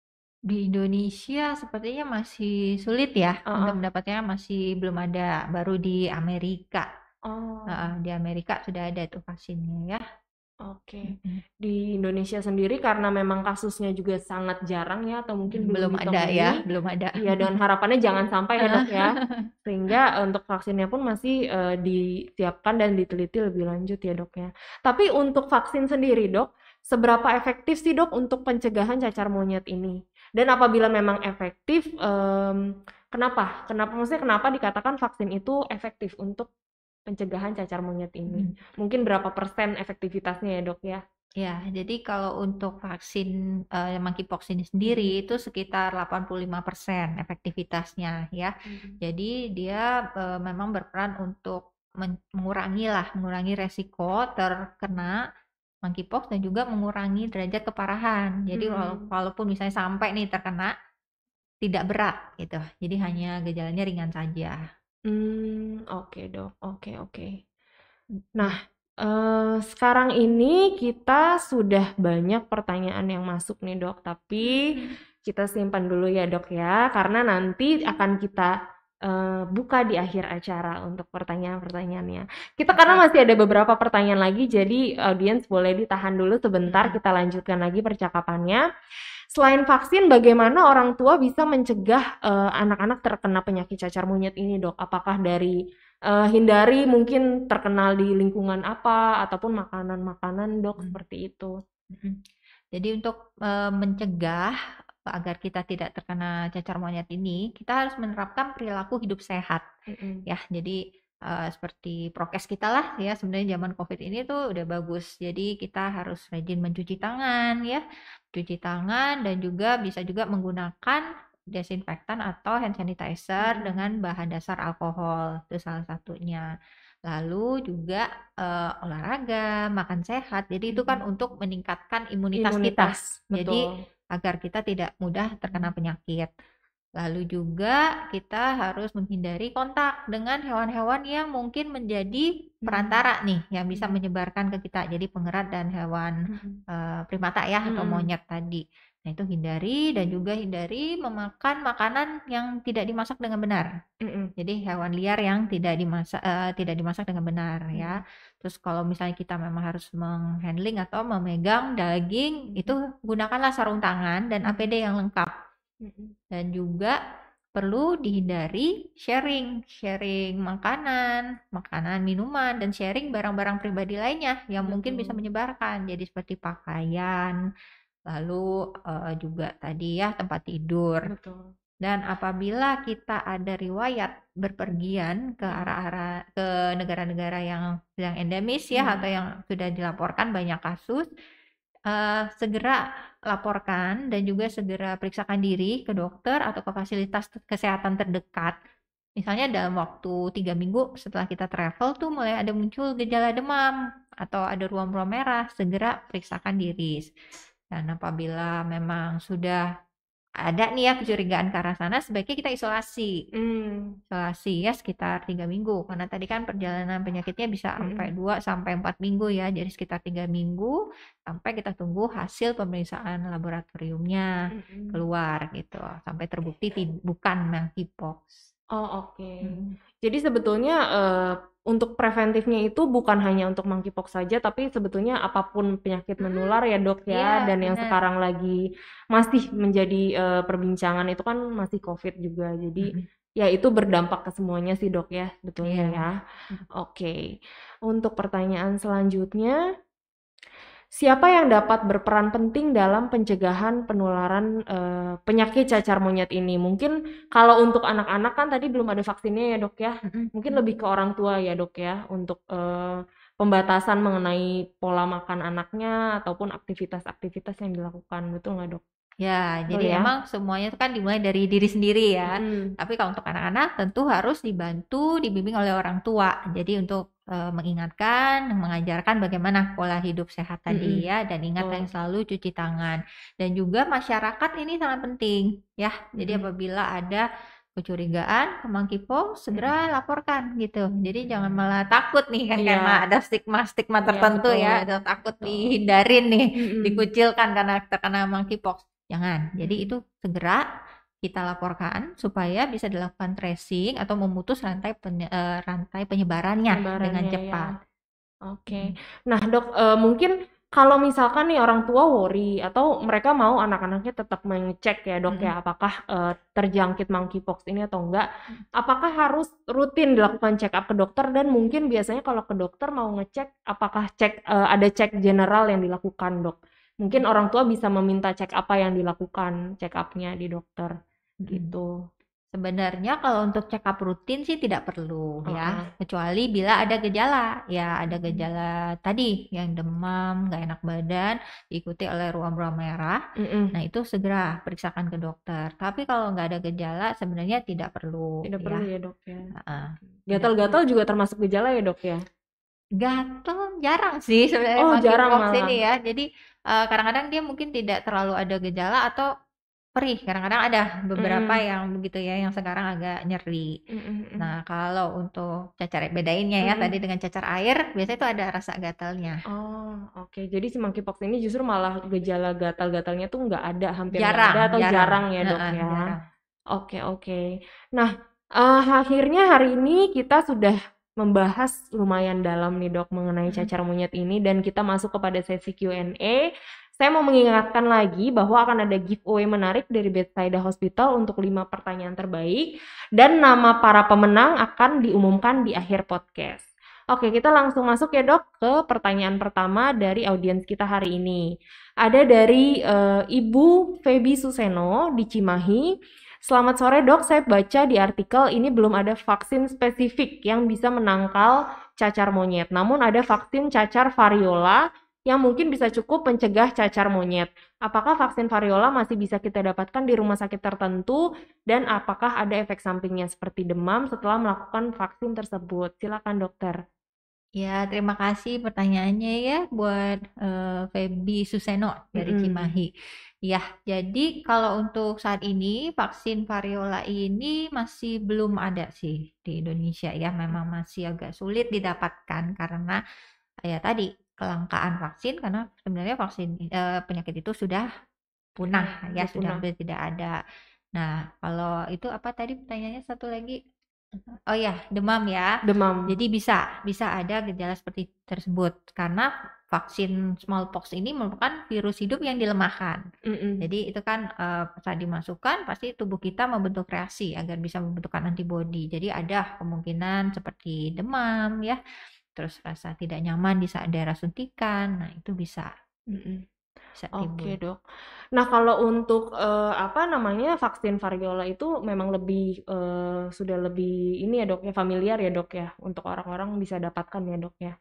Di Indonesia sepertinya masih sulit ya Uh-uh. untuk mendapatnya, masih belum ada, baru di Amerika. Oh. Uh, di Amerika sudah ada tuh vaksinnya ya. Oke. Mm-mm. Di Indonesia sendiri karena memang kasusnya juga sangat jarang ya, atau mungkin belum Belum ada ya, ditemui. belum ada. Iya, dan harapannya jangan sampai ya dok ya. Sehingga eh, untuk vaksinnya pun masih eh, disiapkan dan diteliti lebih lanjut ya dok ya. Tapi untuk vaksin sendiri dok, seberapa efektif sih dok untuk pencegahan cacar monyet ini? Dan apabila memang efektif, em, kenapa? Kenapa maksudnya kenapa dikatakan vaksin itu efektif untuk pencegahan cacar monyet ini? Mm. Mungkin berapa persen efektivitasnya ya dok ya? Ya, jadi kalau untuk vaksin eh, monkeypox ini sendiri itu sekitar delapan puluh lima persen efektivitasnya ya. Jadi dia eh, memang berperan untuk men- mengurangi lah, mengurangi resiko terkena monkeypox dan juga mengurangi derajat keparahan. Jadi wala- Hmm. walaupun misalnya sampai nih terkena tidak berat gitu. Jadi hanya gejalanya ringan saja. Hmm, oke dok, oke oke. Nah, eh, sekarang ini kita sudah banyak pertanyaan yang masuk nih dok, tapi kita simpan dulu ya dok ya, karena nanti akan kita eh, buka di akhir acara untuk pertanyaan-pertanyaannya. Kita karena masih ada beberapa pertanyaan lagi, jadi audiens boleh ditahan dulu sebentar, kita lanjutkan lagi percakapannya. Selain vaksin, bagaimana orang tua bisa mencegah eh, anak-anak terkena penyakit cacar monyet ini dok? Apakah dari eh, hindari mungkin terkenal di lingkungan apa, ataupun makanan-makanan dok, Hmm. seperti itu? Mm-mm. Jadi untuk eh, mencegah agar kita tidak terkena cacar monyet ini, kita harus menerapkan perilaku hidup sehat. Mm-mm. Ya, jadi eh, seperti prokes kita lah ya, sebenarnya zaman COVID ini tuh udah bagus. Jadi kita harus rajin mencuci tangan ya, cuci tangan dan juga bisa juga menggunakan desinfektan atau hand sanitizer Hmm. dengan bahan dasar alkohol. Itu salah satunya. Lalu juga eh, olahraga, makan sehat. Jadi itu kan untuk meningkatkan imunitas kita. Imunitas, Jadi betul. agar kita tidak mudah terkena penyakit. Lalu juga kita harus menghindari kontak dengan hewan-hewan yang mungkin menjadi perantara nih, yang bisa Hmm. menyebarkan ke kita. Jadi pengerat dan hewan Hmm. eh, primata ya atau Hmm. monyet tadi. Nah itu hindari dan juga hindari memakan makanan yang tidak dimasak dengan benar. Mm-mm. Jadi hewan liar yang tidak dimasak eh, tidak dimasak dengan benar ya. Terus kalau misalnya kita memang harus menghandling atau memegang daging, itu gunakanlah sarung tangan dan A P D yang lengkap. Mm-mm. Dan juga perlu dihindari sharing, sharing makanan, makanan, minuman, dan sharing barang-barang pribadi lainnya yang mungkin bisa Betul. menyebarkan. Jadi seperti pakaian, lalu eh, juga tadi ya tempat tidur. Betul. Dan apabila kita ada riwayat berpergian ke arah-arah ke negara-negara yang sedang endemis ya Hmm. atau yang sudah dilaporkan banyak kasus, eh, segera laporkan dan juga segera periksakan diri ke dokter atau ke fasilitas kesehatan terdekat. Misalnya dalam waktu tiga minggu setelah kita travel tuh mulai ada muncul gejala demam atau ada ruam-ruam merah, segera periksakan diri. Dan apabila memang sudah ada nih ya kecurigaan ke arah sana, sebaiknya kita isolasi. Hmm. Isolasi ya sekitar tiga minggu. Karena tadi kan perjalanan penyakitnya bisa sampai dua sampai empat minggu ya. Jadi sekitar tiga minggu sampai kita tunggu hasil pemeriksaan laboratoriumnya Mm-mm. keluar gitu. Sampai terbukti ti- bukan monkeypox. Oh oke. Hmm. Jadi sebetulnya eh, untuk preventifnya itu bukan hanya untuk monkeypox saja, tapi sebetulnya apapun penyakit menular ya dok ya. Iya, Dan yang benar. sekarang lagi masih menjadi eh, perbincangan itu kan masih COVID juga. Jadi Mm-mm. ya itu berdampak ke semuanya sih dok ya, sebetulnya Iya. ya. Oke. Untuk pertanyaan selanjutnya, siapa yang dapat berperan penting dalam pencegahan penularan eh, penyakit cacar monyet ini? Mungkin kalau untuk anak-anak kan tadi belum ada vaksinnya ya dok ya. Mm-mm. Mungkin lebih ke orang tua ya dok ya untuk eh, pembatasan mengenai pola makan anaknya ataupun aktivitas-aktivitas yang dilakukan. Betul nggak dok? Ya, Betul jadi ya? emang semuanya itu kan dimulai dari diri sendiri ya. Mm-mm. Tapi kalau untuk anak-anak tentu harus dibantu, dibimbing oleh orang tua. Jadi untuk eh, mengingatkan, mengajarkan bagaimana pola hidup sehat tadi Mm-mm. ya, dan ingat Betul. yang selalu cuci tangan. Dan juga masyarakat ini sangat penting ya. Jadi Mm-mm. apabila ada kecurigaan ke monkeypox, segera laporkan gitu. Jadi jangan malah takut nih kan Iya. karena ada stigma-stigma Iya, tertentu betul. ya, ada takut Betul. dihindarin nih, Mm-mm. dikucilkan karena terkena monkeypox. Jangan. Jadi Mm. itu segera kita laporkan supaya bisa dilakukan tracing atau memutus rantai penye- eh, rantai penyebarannya dengan Penyebarannya ya. cepat. Oke. Nah, Dok, eh, mungkin kalau misalkan nih orang tua worry atau mereka mau anak-anaknya tetap mengecek ya, Dok, ya, apakah eh, terjangkit monkeypox ini atau enggak, apakah harus rutin dilakukan check up ke dokter, dan mungkin biasanya kalau ke dokter mau ngecek, apakah cek eh, ada cek general yang dilakukan, Dok? Mungkin orang tua bisa meminta cek apa yang dilakukan check up-nya di dokter gitu. Sebenarnya kalau untuk check up rutin sih tidak perlu Oh, ya, kecuali bila ada gejala. Ya, ada gejala tadi yang demam, nggak enak badan, diikuti oleh ruam-ruam merah. Mm-mm. Nah, itu segera periksakan ke dokter. Tapi kalau nggak ada gejala, sebenarnya tidak perlu Tidak ya. perlu ya, Dok, ya. Heeh. Gatal-gatal juga termasuk gejala ya, Dok, ya? Gatal jarang sih sebenarnya Oh, jarang monkeypox malah. ini ya. Jadi eh, kadang-kadang dia mungkin tidak terlalu ada gejala atau perih. Kadang-kadang ada beberapa Mm-mm. yang begitu ya, yang sekarang agak nyeri. Mm-mm. Nah, kalau untuk cacar, bedainnya ya, Mm-mm. tadi dengan cacar air, biasanya itu ada rasa gatalnya. Oh, oke. Jadi si monkeypox ini justru malah gejala gatal-gatalnya tuh nggak ada, hampir nggak Jarang, ada atau jarang. jarang ya, Dok, Heeh, ya? jarang. Oke, oke. Nah, eh, akhirnya hari ini kita sudah membahas lumayan dalam nih, Dok, mengenai Mm. cacar monyet ini, dan kita masuk kepada sesi Q and A. Saya mau mengingatkan lagi bahwa akan ada giveaway menarik dari Bethsaida Hospital untuk lima pertanyaan terbaik, dan nama para pemenang akan diumumkan di akhir podcast. Oke, kita langsung masuk ya, Dok, ke pertanyaan pertama dari audiens kita hari ini. Ada dari eh, Ibu Feby Suseno di Cimahi. Selamat sore, Dok. Saya baca di artikel ini belum ada vaksin spesifik yang bisa menangkal cacar monyet. Namun ada vaksin cacar variola yang mungkin bisa cukup mencegah cacar monyet. Apakah vaksin variola masih bisa kita dapatkan di rumah sakit tertentu, dan apakah ada efek sampingnya seperti demam setelah melakukan vaksin tersebut? Silakan, dokter. Ya, terima kasih pertanyaannya ya buat eh, Feby Suseno dari Mm-mm. Cimahi. Ya, jadi kalau untuk saat ini vaksin variola ini masih belum ada sih di Indonesia ya. Memang masih agak sulit didapatkan karena ya tadi kelangkaan vaksin, karena sebenarnya vaksin eh, penyakit itu sudah punah ya, Sudah sudah punah. hampir tidak ada. Nah, kalau itu apa tadi pertanyaannya satu lagi? Oh ya, demam ya. Demam. Jadi bisa, bisa ada gejala seperti tersebut karena vaksin smallpox ini merupakan virus hidup yang dilemahkan. Mm-mm. Jadi itu kan eh, saat dimasukkan pasti tubuh kita membentuk reaksi agar bisa membentukkan antibodi. Jadi ada kemungkinan seperti demam ya, terus rasa tidak nyaman di saat daerah suntikan. Nah, itu bisa Mm-mm. bisa Oke, timbul. Dok. Nah, kalau untuk eh, apa namanya vaksin variola itu memang lebih eh, sudah lebih ini ya, Dok, ya, familiar ya, Dok, ya, untuk orang-orang bisa dapatkan ya, Dok, ya.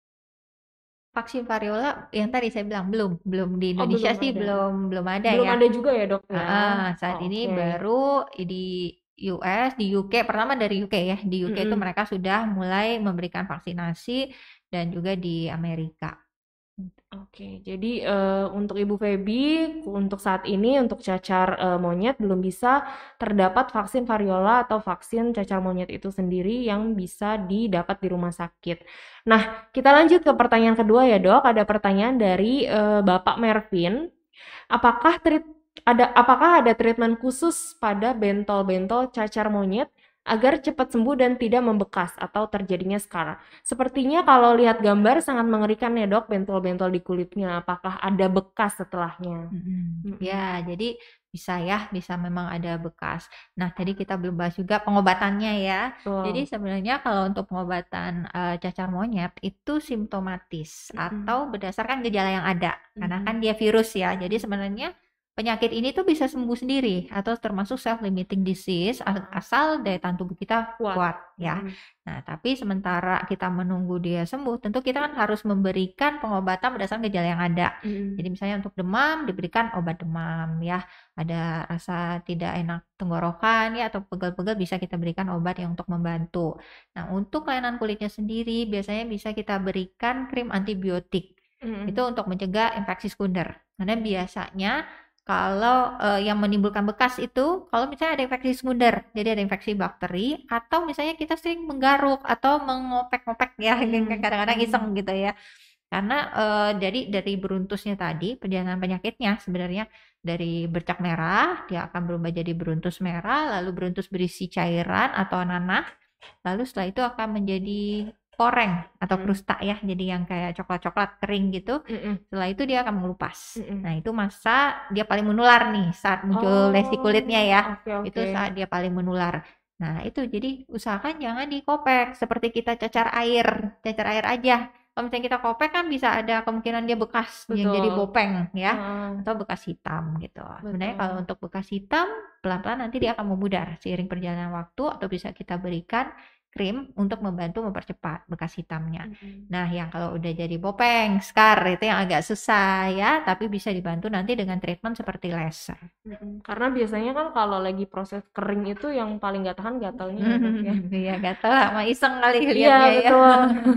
Vaksin variola yang tadi saya bilang belum, belum di Oh, Indonesia belum sih ada. belum belum ada Belum ya. ada juga ya, Dok, ya. Ah, saat Oh, ini oke. baru di U S, di U K, pertama dari U K ya. Di U K itu Mm-mm. mereka sudah mulai memberikan vaksinasi, dan juga di Amerika. Oke, jadi eh, untuk Ibu Feby, untuk saat ini untuk cacar eh, monyet belum bisa terdapat vaksin variola atau vaksin cacar monyet itu sendiri yang bisa didapat di rumah sakit. Nah, kita lanjut ke pertanyaan kedua ya, Dok. Ada pertanyaan dari eh, Bapak Mervin. Apakah treat ada apakah ada treatment khusus pada bentol-bentol cacar monyet agar cepat sembuh dan tidak membekas atau terjadinya scar? Sepertinya kalau lihat gambar sangat mengerikan ya, Dok, bentol-bentol di kulitnya. Apakah ada bekas setelahnya? Mm-mm. Mm-mm. Ya, jadi bisa ya, bisa memang ada bekas. Nah, tadi kita belum bahas juga pengobatannya ya. Betul. Jadi sebenarnya kalau untuk pengobatan eh, cacar monyet itu simptomatis Mm-mm. atau berdasarkan gejala yang ada. Karena Mm-mm. kan dia virus ya. Jadi sebenarnya penyakit ini tuh bisa sembuh sendiri atau termasuk self-limiting disease a- asal daya tahan tubuh kita Kuat. kuat ya. Mm-mm. Nah, tapi sementara kita menunggu dia sembuh, tentu kita kan harus memberikan pengobatan berdasarkan gejala yang ada. Mm-mm. Jadi misalnya untuk demam diberikan obat demam ya. Ada rasa tidak enak tenggorokan ya atau pegel-pegel, bisa kita berikan obat yang untuk membantu. Nah, untuk kelainan kulitnya sendiri biasanya bisa kita berikan krim antibiotik. Mm-mm. Itu untuk mencegah infeksi sekunder. Karena biasanya kalau eh, yang menimbulkan bekas itu kalau misalnya ada infeksi sekunder, jadi ada infeksi bakteri, atau misalnya kita sering menggaruk atau mengopek-opek ya, Hmm. kadang-kadang iseng gitu ya. Karena eh, jadi dari beruntusnya tadi, perjalanan penyakitnya sebenarnya dari bercak merah, dia akan berubah jadi beruntus merah, lalu beruntus berisi cairan atau nanah, lalu setelah itu akan menjadi koreng atau Mm. krusta ya, jadi yang kayak coklat-coklat kering gitu. Mm-mm. Setelah itu dia akan mengelupas. Mm-mm. Nah, itu masa dia paling menular nih saat muncul lesi kulitnya ya. Oh, oke Itu oke. saat dia paling menular. Nah, itu jadi usahakan jangan dikopek seperti kita cacar air, cacar air aja. Kalau misalnya kita kopek kan bisa ada kemungkinan dia bekas yang jadi Betul. bopeng ya, Heeh. atau bekas hitam gitu. Sebenarnya Betul. kalau untuk bekas hitam pelan-pelan nanti dia akan memudar seiring perjalanan waktu, atau bisa kita berikan krim untuk membantu mempercepat bekas hitamnya. Mm-mm. Nah, yang kalau udah jadi bopeng, scar itu yang agak susah ya, tapi bisa dibantu nanti dengan treatment seperti laser. Mm-mm. Karena biasanya kan kalau lagi proses kering itu yang paling gak tahan gatalnya ya, Dok, ya. Iya, gatel sama iseng kali Iya, lihatnya ya. betul.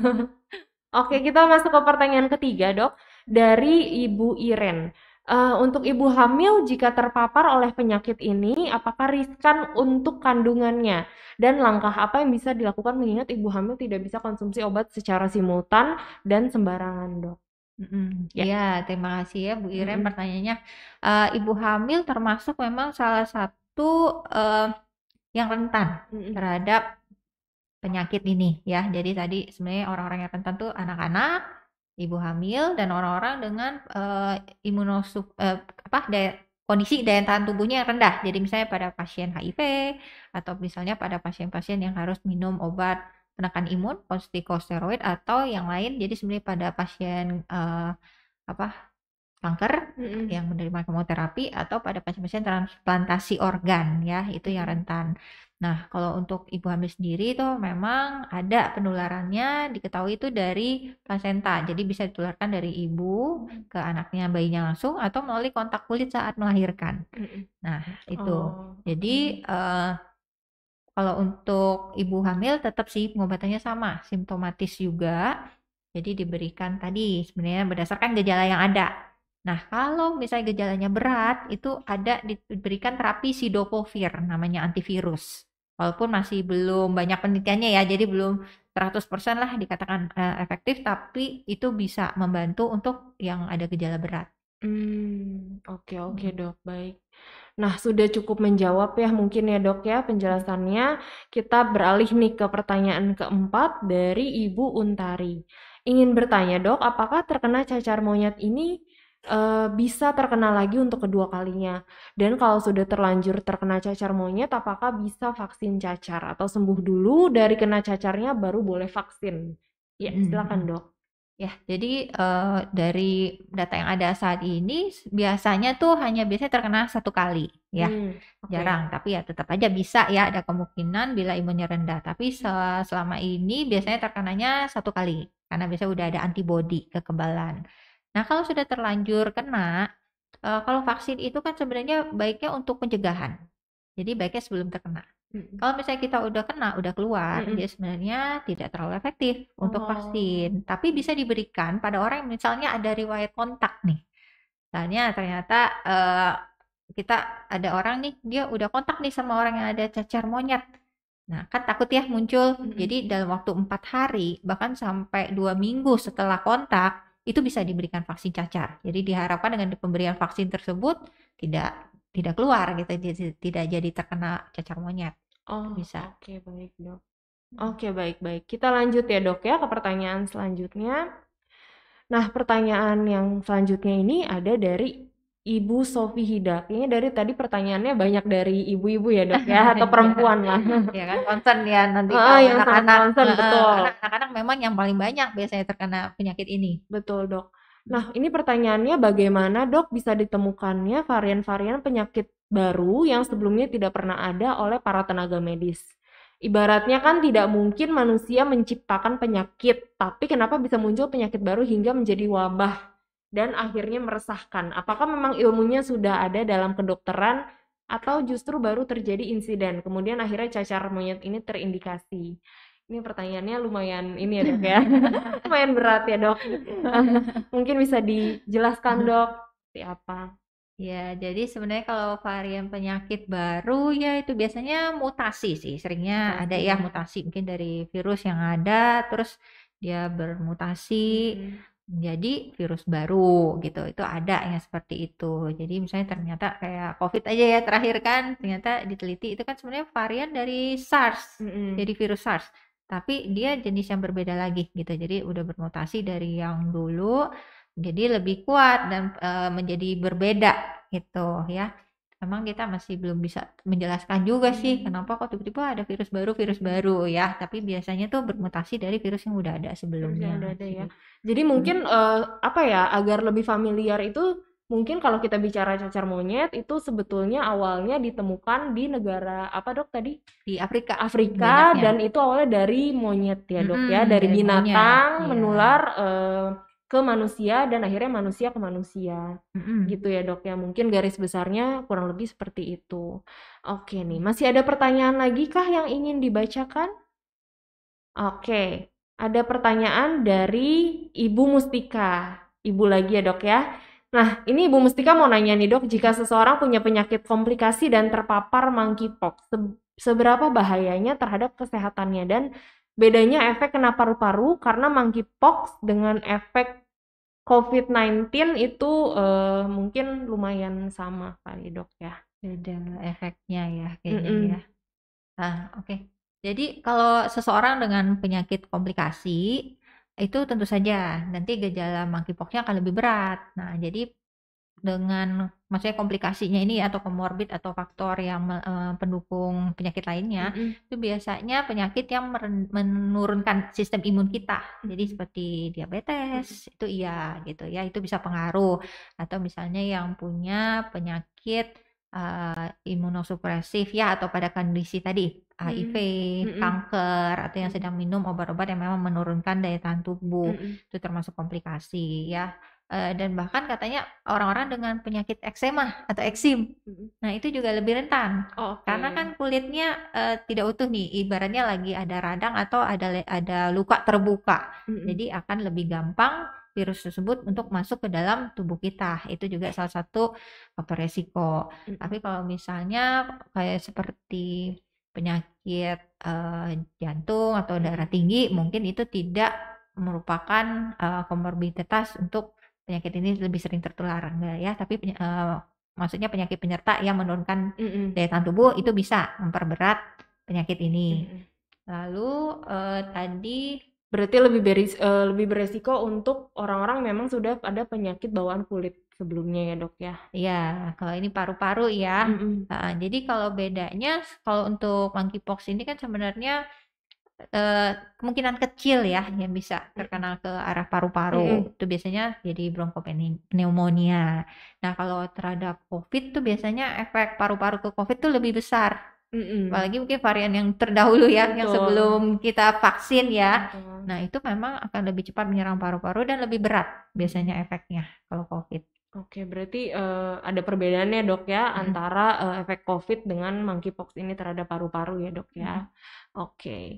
Oke, kita masuk ke pertanyaan ketiga, Dok. Dari Ibu Iren. Eh, untuk ibu hamil jika terpapar oleh penyakit ini, apakah riskan untuk kandungannya? Dan langkah apa yang bisa dilakukan mengingat ibu hamil tidak bisa konsumsi obat secara simultan dan sembarangan, Dok? Mm-mm. Ya. Iya, terima kasih ya Bu Iren Mm-mm. pertanyaannya. Eh, ibu hamil termasuk memang salah satu eh, yang rentan Mm-mm. terhadap penyakit ini ya. Jadi tadi sebenarnya orang-orang yang rentan tuh anak-anak, ibu hamil, dan orang-orang dengan eh, imunosup eh, apa daya, kondisi daya tahan tubuhnya yang rendah. Jadi misalnya pada pasien H I V, atau misalnya pada pasien-pasien yang harus minum obat penekan imun, kortikosteroid atau yang lain. Jadi sebenarnya pada pasien eh, apa kanker Mm-mm. yang menerima kemoterapi, atau pada pasien-pasien transplantasi organ ya, itu yang rentan. Nah, kalau untuk ibu hamil sendiri itu memang ada penularannya, diketahui itu dari plasenta. Jadi bisa ditularkan dari ibu ke anaknya, bayinya langsung, atau melalui kontak kulit saat melahirkan. Mm-mm. Nah, itu. Oh, Jadi eh, kalau untuk ibu hamil tetap sih pengobatannya sama, simptomatis juga. Jadi diberikan tadi sebenarnya berdasarkan gejala yang ada. Nah, kalau misalnya gejalanya berat, itu ada diberikan terapi sidopovir, namanya antivirus. Walaupun masih belum banyak penelitiannya ya, jadi belum seratus persen lah dikatakan eh, efektif, tapi itu bisa membantu untuk yang ada gejala berat. Hmm, oke oke Hmm. Dok, baik. Nah, sudah cukup menjawab ya mungkin ya Dok ya penjelasannya. Kita beralih nih ke pertanyaan keempat dari Ibu Untari. Ingin bertanya Dok, apakah terkena cacar monyet ini eh, bisa terkena lagi untuk kedua kalinya? Dan kalau sudah terlanjur terkena cacar monyet, apakah bisa vaksin cacar atau sembuh dulu dari kena cacarnya baru boleh vaksin? Ya, Mm, silakan mm. Dok. Ya, jadi eh, dari data yang ada saat ini s- biasanya tuh hanya biasanya terkena satu kali ya, Hmm, oke. jarang. Tapi ya tetap aja bisa ya, ada kemungkinan bila imunnya rendah. Tapi se- selama ini biasanya terkenanya satu kali karena biasanya udah ada antibodi kekebalan. Nah, kalau sudah terlanjur kena, eh, kalau vaksin itu kan sebenarnya baiknya untuk pencegahan. Jadi baiknya sebelum terkena. Mm-mm. Kalau misalnya kita udah kena, udah keluar, Mm-mm. dia sebenarnya tidak terlalu efektif untuk Oh. vaksin. Tapi bisa diberikan pada orang yang misalnya ada riwayat kontak nih. Misalnya ternyata eh, kita ada orang nih, dia udah kontak nih sama orang yang ada cacar monyet. Nah, kan takut ya muncul. Mm-mm. Jadi dalam waktu empat hari, bahkan sampai dua minggu setelah kontak, itu bisa diberikan vaksin cacar. Jadi diharapkan dengan pemberian vaksin tersebut tidak tidak keluar gitu, jadi tidak jadi terkena cacar monyet. Oh, Bisa. oke baik Dok. Oke baik baik. Kita lanjut ya Dok ya ke pertanyaan selanjutnya. Nah, pertanyaan yang selanjutnya ini ada dari Ibu Sofi Hida. Kayaknya dari tadi pertanyaannya banyak dari ibu-ibu ya Dok ya, atau Iya. perempuan lah. Ya kan concern ya nanti Ah, kalau yang sangat anak-anak. concern, Heeh, betul. karena anak-anak memang yang paling banyak biasanya terkena penyakit ini. Betul Dok. Nah, ini pertanyaannya bagaimana Dok bisa ditemukannya varian-varian penyakit baru yang sebelumnya tidak pernah ada oleh para tenaga medis? Ibaratnya kan tidak mungkin manusia menciptakan penyakit, tapi kenapa bisa muncul penyakit baru hingga menjadi wabah dan akhirnya meresahkan? Apakah memang ilmunya sudah ada dalam kedokteran atau justru baru terjadi insiden, kemudian akhirnya cacar monyet ini terindikasi? Ini pertanyaannya lumayan ini ya Dok ya, lumayan berat ya Dok. Mungkin bisa dijelaskan Dok seperti apa? Ya, jadi sebenarnya kalau varian penyakit baru ya itu biasanya mutasi sih. Seringnya ada Mutasi. ya mutasi mungkin dari virus yang ada, terus dia bermutasi Hmm. menjadi virus baru gitu. Itu ada yang seperti itu. Jadi misalnya ternyata kayak COVID aja ya terakhir kan, ternyata diteliti itu kan sebenarnya varian dari SARS, Mm-mm. jadi virus SARS. tapi dia jenis yang berbeda lagi gitu. Jadi udah bermutasi dari yang dulu, jadi lebih kuat dan uh, menjadi berbeda gitu ya. Memang kita masih belum bisa menjelaskan juga sih kenapa kok tiba-tiba ada virus baru virus baru ya. Tapi biasanya tuh bermutasi dari virus yang udah ada sebelumnya. Udah ada ya. Jadi mungkin uh, apa ya agar lebih familiar itu. Mungkin kalau kita bicara cacar monyet itu sebetulnya awalnya ditemukan di negara apa dok tadi? Di Afrika. Afrika dan itu awalnya dari monyet ya dok Mm-mm, ya, dari, dari binatang monyet, menular uh, ke manusia dan akhirnya manusia ke manusia. Mm-mm. Gitu ya dok ya. Mungkin garis besarnya kurang lebih seperti itu. Oke nih, masih ada pertanyaan lagi kah yang ingin dibacakan? Oke, ada pertanyaan dari Ibu Mustika. Ibu lagi ya dok ya. Nah, ini Ibu Mustika mau nanya nih dok, jika seseorang punya penyakit komplikasi dan terpapar monkeypox, se- seberapa bahayanya terhadap kesehatannya dan bedanya efek kena paru-paru karena monkeypox dengan efek covid sembilan belas itu uh, mungkin lumayan sama kali dok ya. Beda efeknya ya kayaknya Mm-mm. ya. Nah, oke. Jadi kalau seseorang dengan penyakit komplikasi itu tentu saja nanti gejala monkeypox-nya akan lebih berat. Nah, jadi dengan maksudnya komplikasinya ini atau komorbid atau faktor yang me- eh, pendukung penyakit lainnya Mm-mm. itu biasanya penyakit yang meren- menurunkan sistem imun kita. Jadi seperti diabetes itu iya gitu ya, itu bisa pengaruh. Atau misalnya yang punya penyakit eh, imunosupresif ya atau pada kondisi tadi H I V, Mm-mm. kanker atau yang sedang minum obat-obat yang memang menurunkan daya tahan tubuh Mm-mm. itu termasuk komplikasi ya. Eh, dan bahkan katanya orang-orang dengan penyakit eksema atau eksim, Mm-mm. nah itu juga lebih rentan Oh, oke. karena kan kulitnya eh, tidak utuh nih, ibaratnya lagi ada radang atau ada le- ada luka terbuka, Mm-mm. jadi akan lebih gampang virus tersebut untuk masuk ke dalam tubuh kita. Itu juga salah satu faktor resiko. Mm-mm. Tapi kalau misalnya kayak seperti penyakit eh, jantung atau darah tinggi, mungkin itu tidak merupakan eh, komorbiditas untuk penyakit ini lebih sering tertular enggak ya, tapi peny- eh, maksudnya penyakit penyerta yang menurunkan Mm-mm. daya tahan tubuh itu bisa memperberat penyakit ini. Mm-mm. Lalu eh, tadi Berarti lebih beris, eh, lebih beresiko untuk orang-orang memang sudah ada penyakit bawaan kulit sebelumnya ya dok ya. ya kalau ini paru-paru ya. Mm-mm. Nah, jadi kalau bedanya kalau untuk monkeypox ini kan sebenarnya eh, kemungkinan kecil ya yang bisa terkena ke arah paru-paru. Mm-mm. Itu biasanya jadi bronkopneumonia. Nah, kalau terhadap COVID tuh biasanya efek paru-paru ke COVID tuh lebih besar. Mm-mm. Apalagi mungkin varian yang terdahulu ya, yang Betul. sebelum kita vaksin ya. Betul. Nah, itu memang akan lebih cepat menyerang paru-paru dan lebih berat biasanya efeknya kalau COVID. Oke, berarti eh, ada perbedaannya dok ya Mm. antara eh, efek COVID dengan monkeypox ini terhadap paru-paru ya dok ya. Oke.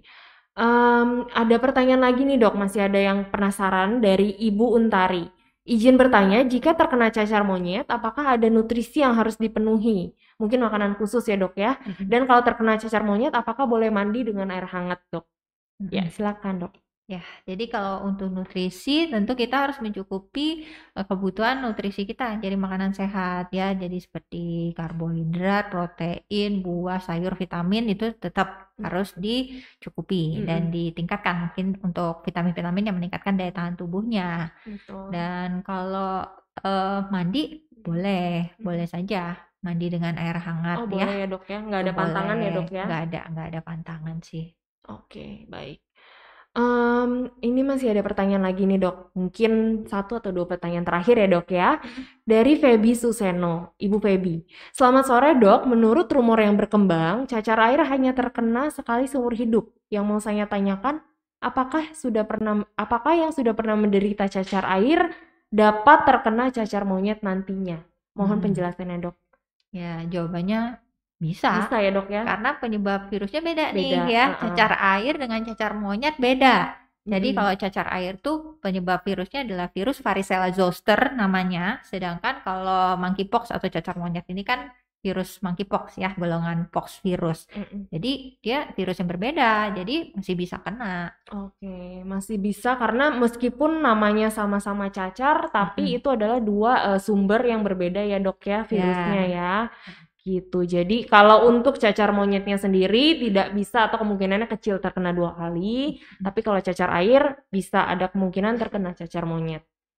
Em, ada pertanyaan lagi nih dok, masih ada yang penasaran dari Ibu Untari. Izin bertanya, jika terkena cacar monyet, apakah ada nutrisi yang harus dipenuhi? Mungkin makanan khusus ya dok ya. Mm-mm. Dan kalau terkena cacar monyet, apakah boleh mandi dengan air hangat dok? Ya, Mm-mm. silakan dok. Ya, jadi kalau untuk nutrisi tentu kita harus mencukupi eh, kebutuhan nutrisi kita. Jadi makanan sehat ya, jadi seperti karbohidrat, protein, buah, sayur, vitamin itu tetap harus dicukupi Mm-mm. dan ditingkatkan mungkin untuk vitamin-vitamin yang meningkatkan daya tahan tubuhnya. Betul. Dan kalau eh, mandi boleh, boleh saja mandi dengan air hangat Oh, ya. boleh ya dok ya, nggak ada Itu pantangan ya boleh. dok ya? Nggak ada, nggak ada pantangan sih. Oke, baik. Em, ini masih ada pertanyaan lagi nih dok. Mungkin satu atau dua pertanyaan terakhir ya dok ya. Dari Feby Suseno, Ibu Feby. Selamat sore dok, menurut rumor yang berkembang, cacar air hanya terkena sekali seumur hidup. Yang mau saya tanyakan, apakah sudah pernah, apakah yang sudah pernah menderita cacar air dapat terkena cacar monyet nantinya? Mohon Hmm. penjelasannya dok. Ya, jawabannya bisa. Bisa ya dok ya? Karena penyebab virusnya beda, nih Beda, ya. uh-uh. Cacar air dengan cacar monyet beda. Jadi Mm-mm. kalau cacar air tuh penyebab virusnya adalah virus varicella zoster namanya. Sedangkan kalau monkeypox atau cacar monyet ini kan virus monkeypox ya, golongan pox virus. Mm-mm. Jadi dia virus yang berbeda, jadi masih bisa kena. Oke, masih bisa karena meskipun namanya sama-sama cacar, tapi Mm-mm. itu adalah dua eh, sumber yang berbeda ya dok ya virusnya ya. Gitu. Jadi kalau untuk cacar monyetnya sendiri tidak bisa atau kemungkinannya kecil terkena dua kali, tapi kalau cacar air bisa ada kemungkinan terkena cacar monyet.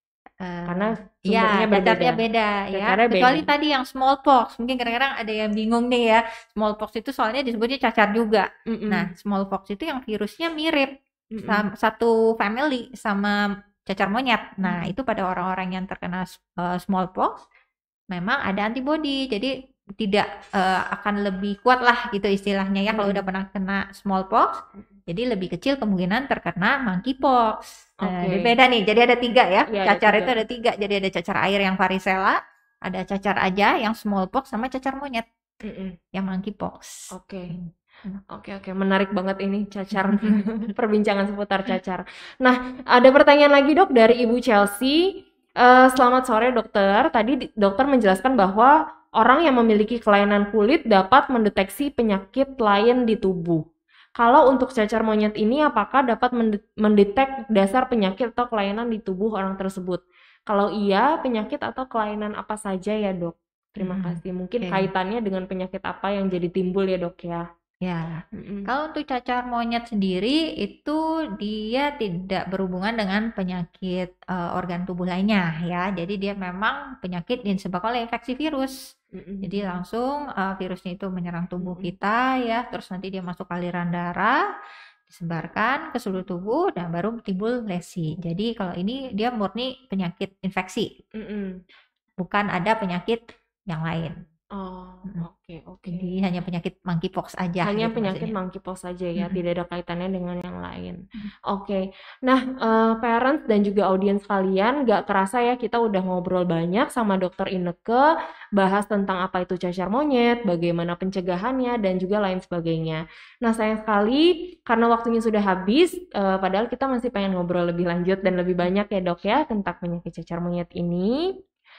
Uh, Karena ya, sumbernya berbeda. cacarnya beda ya. Cacarnya Kecuali beda. tadi yang smallpox, mungkin kadang-kadang ada yang bingung nih ya. Smallpox itu soalnya disebutnya cacar juga. Mm-mm. Nah, smallpox itu yang virusnya mirip Mm-mm. sam- satu family sama cacar monyet. Nah, itu pada orang-orang yang terkena uh, smallpox memang ada antibodi. Jadi tidak uh, akan lebih kuat lah gitu istilahnya ya kalau Mm. udah pernah kena smallpox. Jadi lebih kecil kemungkinan terkena monkeypox. Nah, Oke. ini beda nih. Jadi ada tiga ya. Iya, ada Cacar tiga. itu ada tiga. Jadi ada cacar air yang varicella, ada cacar aja yang smallpox, sama cacar monyet Mm-mm. yang monkeypox. Oke. Hmm. Oke, oke, menarik banget ini cacar, perbincangan seputar cacar. Nah, ada pertanyaan lagi dok dari Ibu Chelsea. Eh, selamat sore dokter. Tadi di- dokter menjelaskan bahwa orang yang memiliki kelainan kulit dapat mendeteksi penyakit lain di tubuh. Kalau untuk cacar monyet ini, apakah dapat mende- mendetek dasar penyakit atau kelainan di tubuh orang tersebut? Kalau iya, penyakit atau kelainan apa saja ya dok? Terima Hmm, kasih. Mungkin oke. kaitannya dengan penyakit apa yang jadi timbul ya dok ya? Ya. Mm-mm. Kalau untuk cacar monyet sendiri itu dia tidak berhubungan dengan penyakit eh, organ tubuh lainnya ya. Jadi dia memang penyakit yang disebabkan oleh infeksi virus. Mm-mm. Jadi langsung uh, virusnya itu menyerang tubuh Mm-mm. kita ya, terus nanti dia masuk aliran darah, disebarkan ke seluruh tubuh dan baru timbul lesi. Jadi kalau ini dia murni penyakit infeksi, Mm-mm. bukan ada penyakit yang lain. Oh, Mm-mm. oke, oke. Jadi hanya penyakit monkeypox aja Hanya gitu penyakit maksudnya. monkeypox saja ya, Mm-mm. tidak ada kaitannya dengan yang lain. Mm. Oke, nah eh, parents dan juga audiens kalian, gak kerasa ya kita udah ngobrol banyak sama dokter Inneke, bahas tentang apa itu cacar monyet, bagaimana pencegahannya, dan juga lain sebagainya. Nah sayang sekali, karena waktunya sudah habis, eh, padahal kita masih pengen ngobrol lebih lanjut dan lebih banyak ya dok ya, tentang penyakit cacar monyet ini.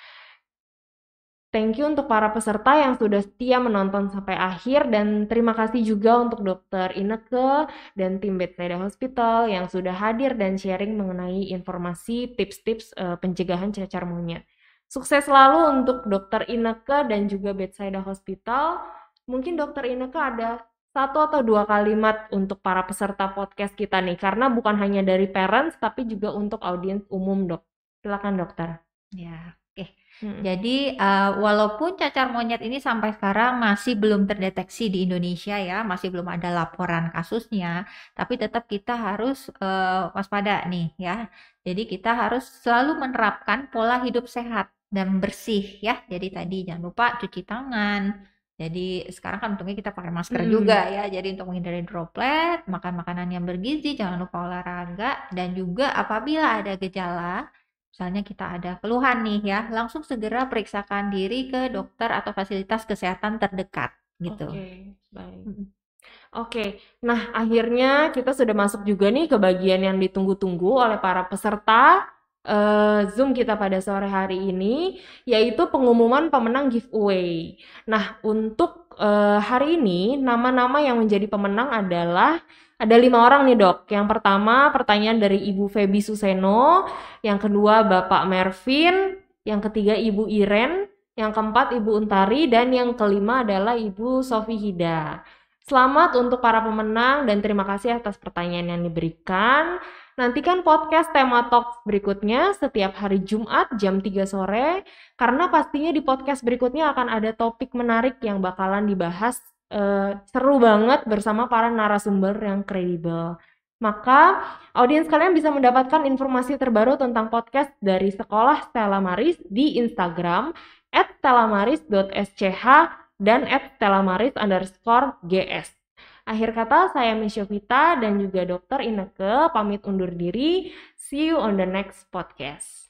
Thank you untuk para peserta yang sudah setia menonton sampai akhir, dan terima kasih juga untuk dokter Inneke dan tim Bethsaida Hospital yang sudah hadir dan sharing mengenai informasi tips-tips eh, pencegahan cacar monyet. Sukses selalu untuk dokter Inneke dan juga Bethsaida Hospital. Mungkin dokter Inneke ada satu atau dua kalimat untuk para peserta podcast kita nih, karena bukan hanya dari parents tapi juga untuk audiens umum dok. Silakan dokter. Ya, oke. Mm-mm. Jadi uh, walaupun cacar monyet ini sampai sekarang masih belum terdeteksi di Indonesia ya, masih belum ada laporan kasusnya, tapi tetap kita harus uh, waspada nih ya. Jadi kita harus selalu menerapkan pola hidup sehat dan bersih ya. Jadi tadi jangan lupa cuci tangan. Jadi sekarang kan untungnya kita pakai masker Mm. juga ya. Jadi untuk menghindari droplet, makan makanan yang bergizi, jangan lupa olahraga, dan juga apabila ada gejala, misalnya kita ada keluhan nih ya, langsung segera periksakan diri ke dokter atau fasilitas kesehatan terdekat gitu. Oke, baik. Mm. Oke, nah akhirnya kita sudah masuk juga nih ke bagian yang ditunggu-tunggu oleh para peserta eh, Zoom kita pada sore hari ini, yaitu pengumuman pemenang giveaway. Nah, untuk eh, hari ini, nama-nama yang menjadi pemenang adalah ada lima orang nih dok. Yang pertama pertanyaan dari Ibu Feby Suseno, yang kedua Bapak Mervin, yang ketiga Ibu Iren, yang keempat Ibu Untari, dan yang kelima adalah Ibu Sofi Hida. Selamat untuk para pemenang dan terima kasih atas pertanyaan yang diberikan. Nantikan podcast Tema Talks berikutnya setiap hari Jumat jam tiga sore, karena pastinya di podcast berikutnya akan ada topik menarik yang bakalan dibahas. Uh, seru banget bersama para narasumber yang kredibel. Maka audiens kalian bisa mendapatkan informasi terbaru tentang podcast dari Sekolah Stella Maris di Instagram at stellamaris dot s c h dan at stellamaris underscore gs. Akhir kata, saya Misyovita dan juga dokter Inneke pamit undur diri. See you on the next podcast.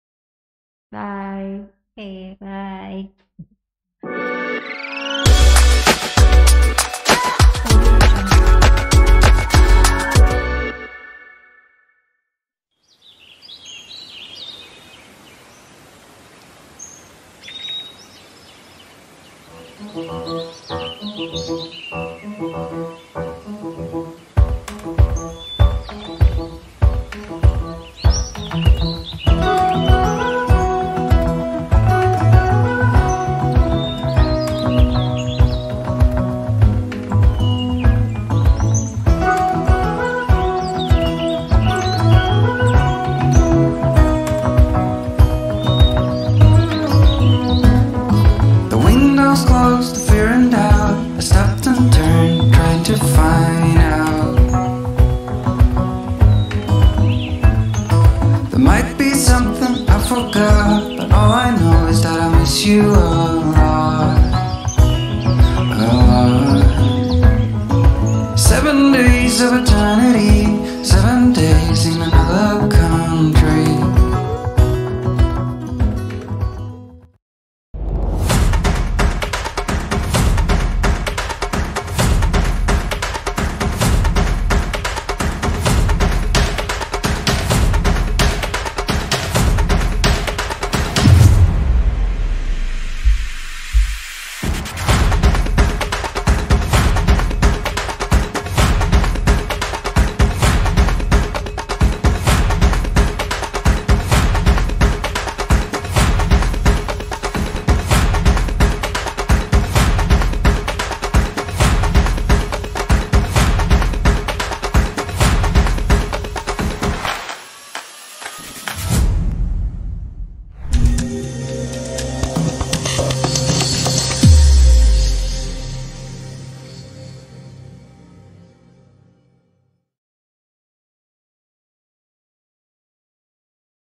Bye. Oke, bye. Thank you. of eternity.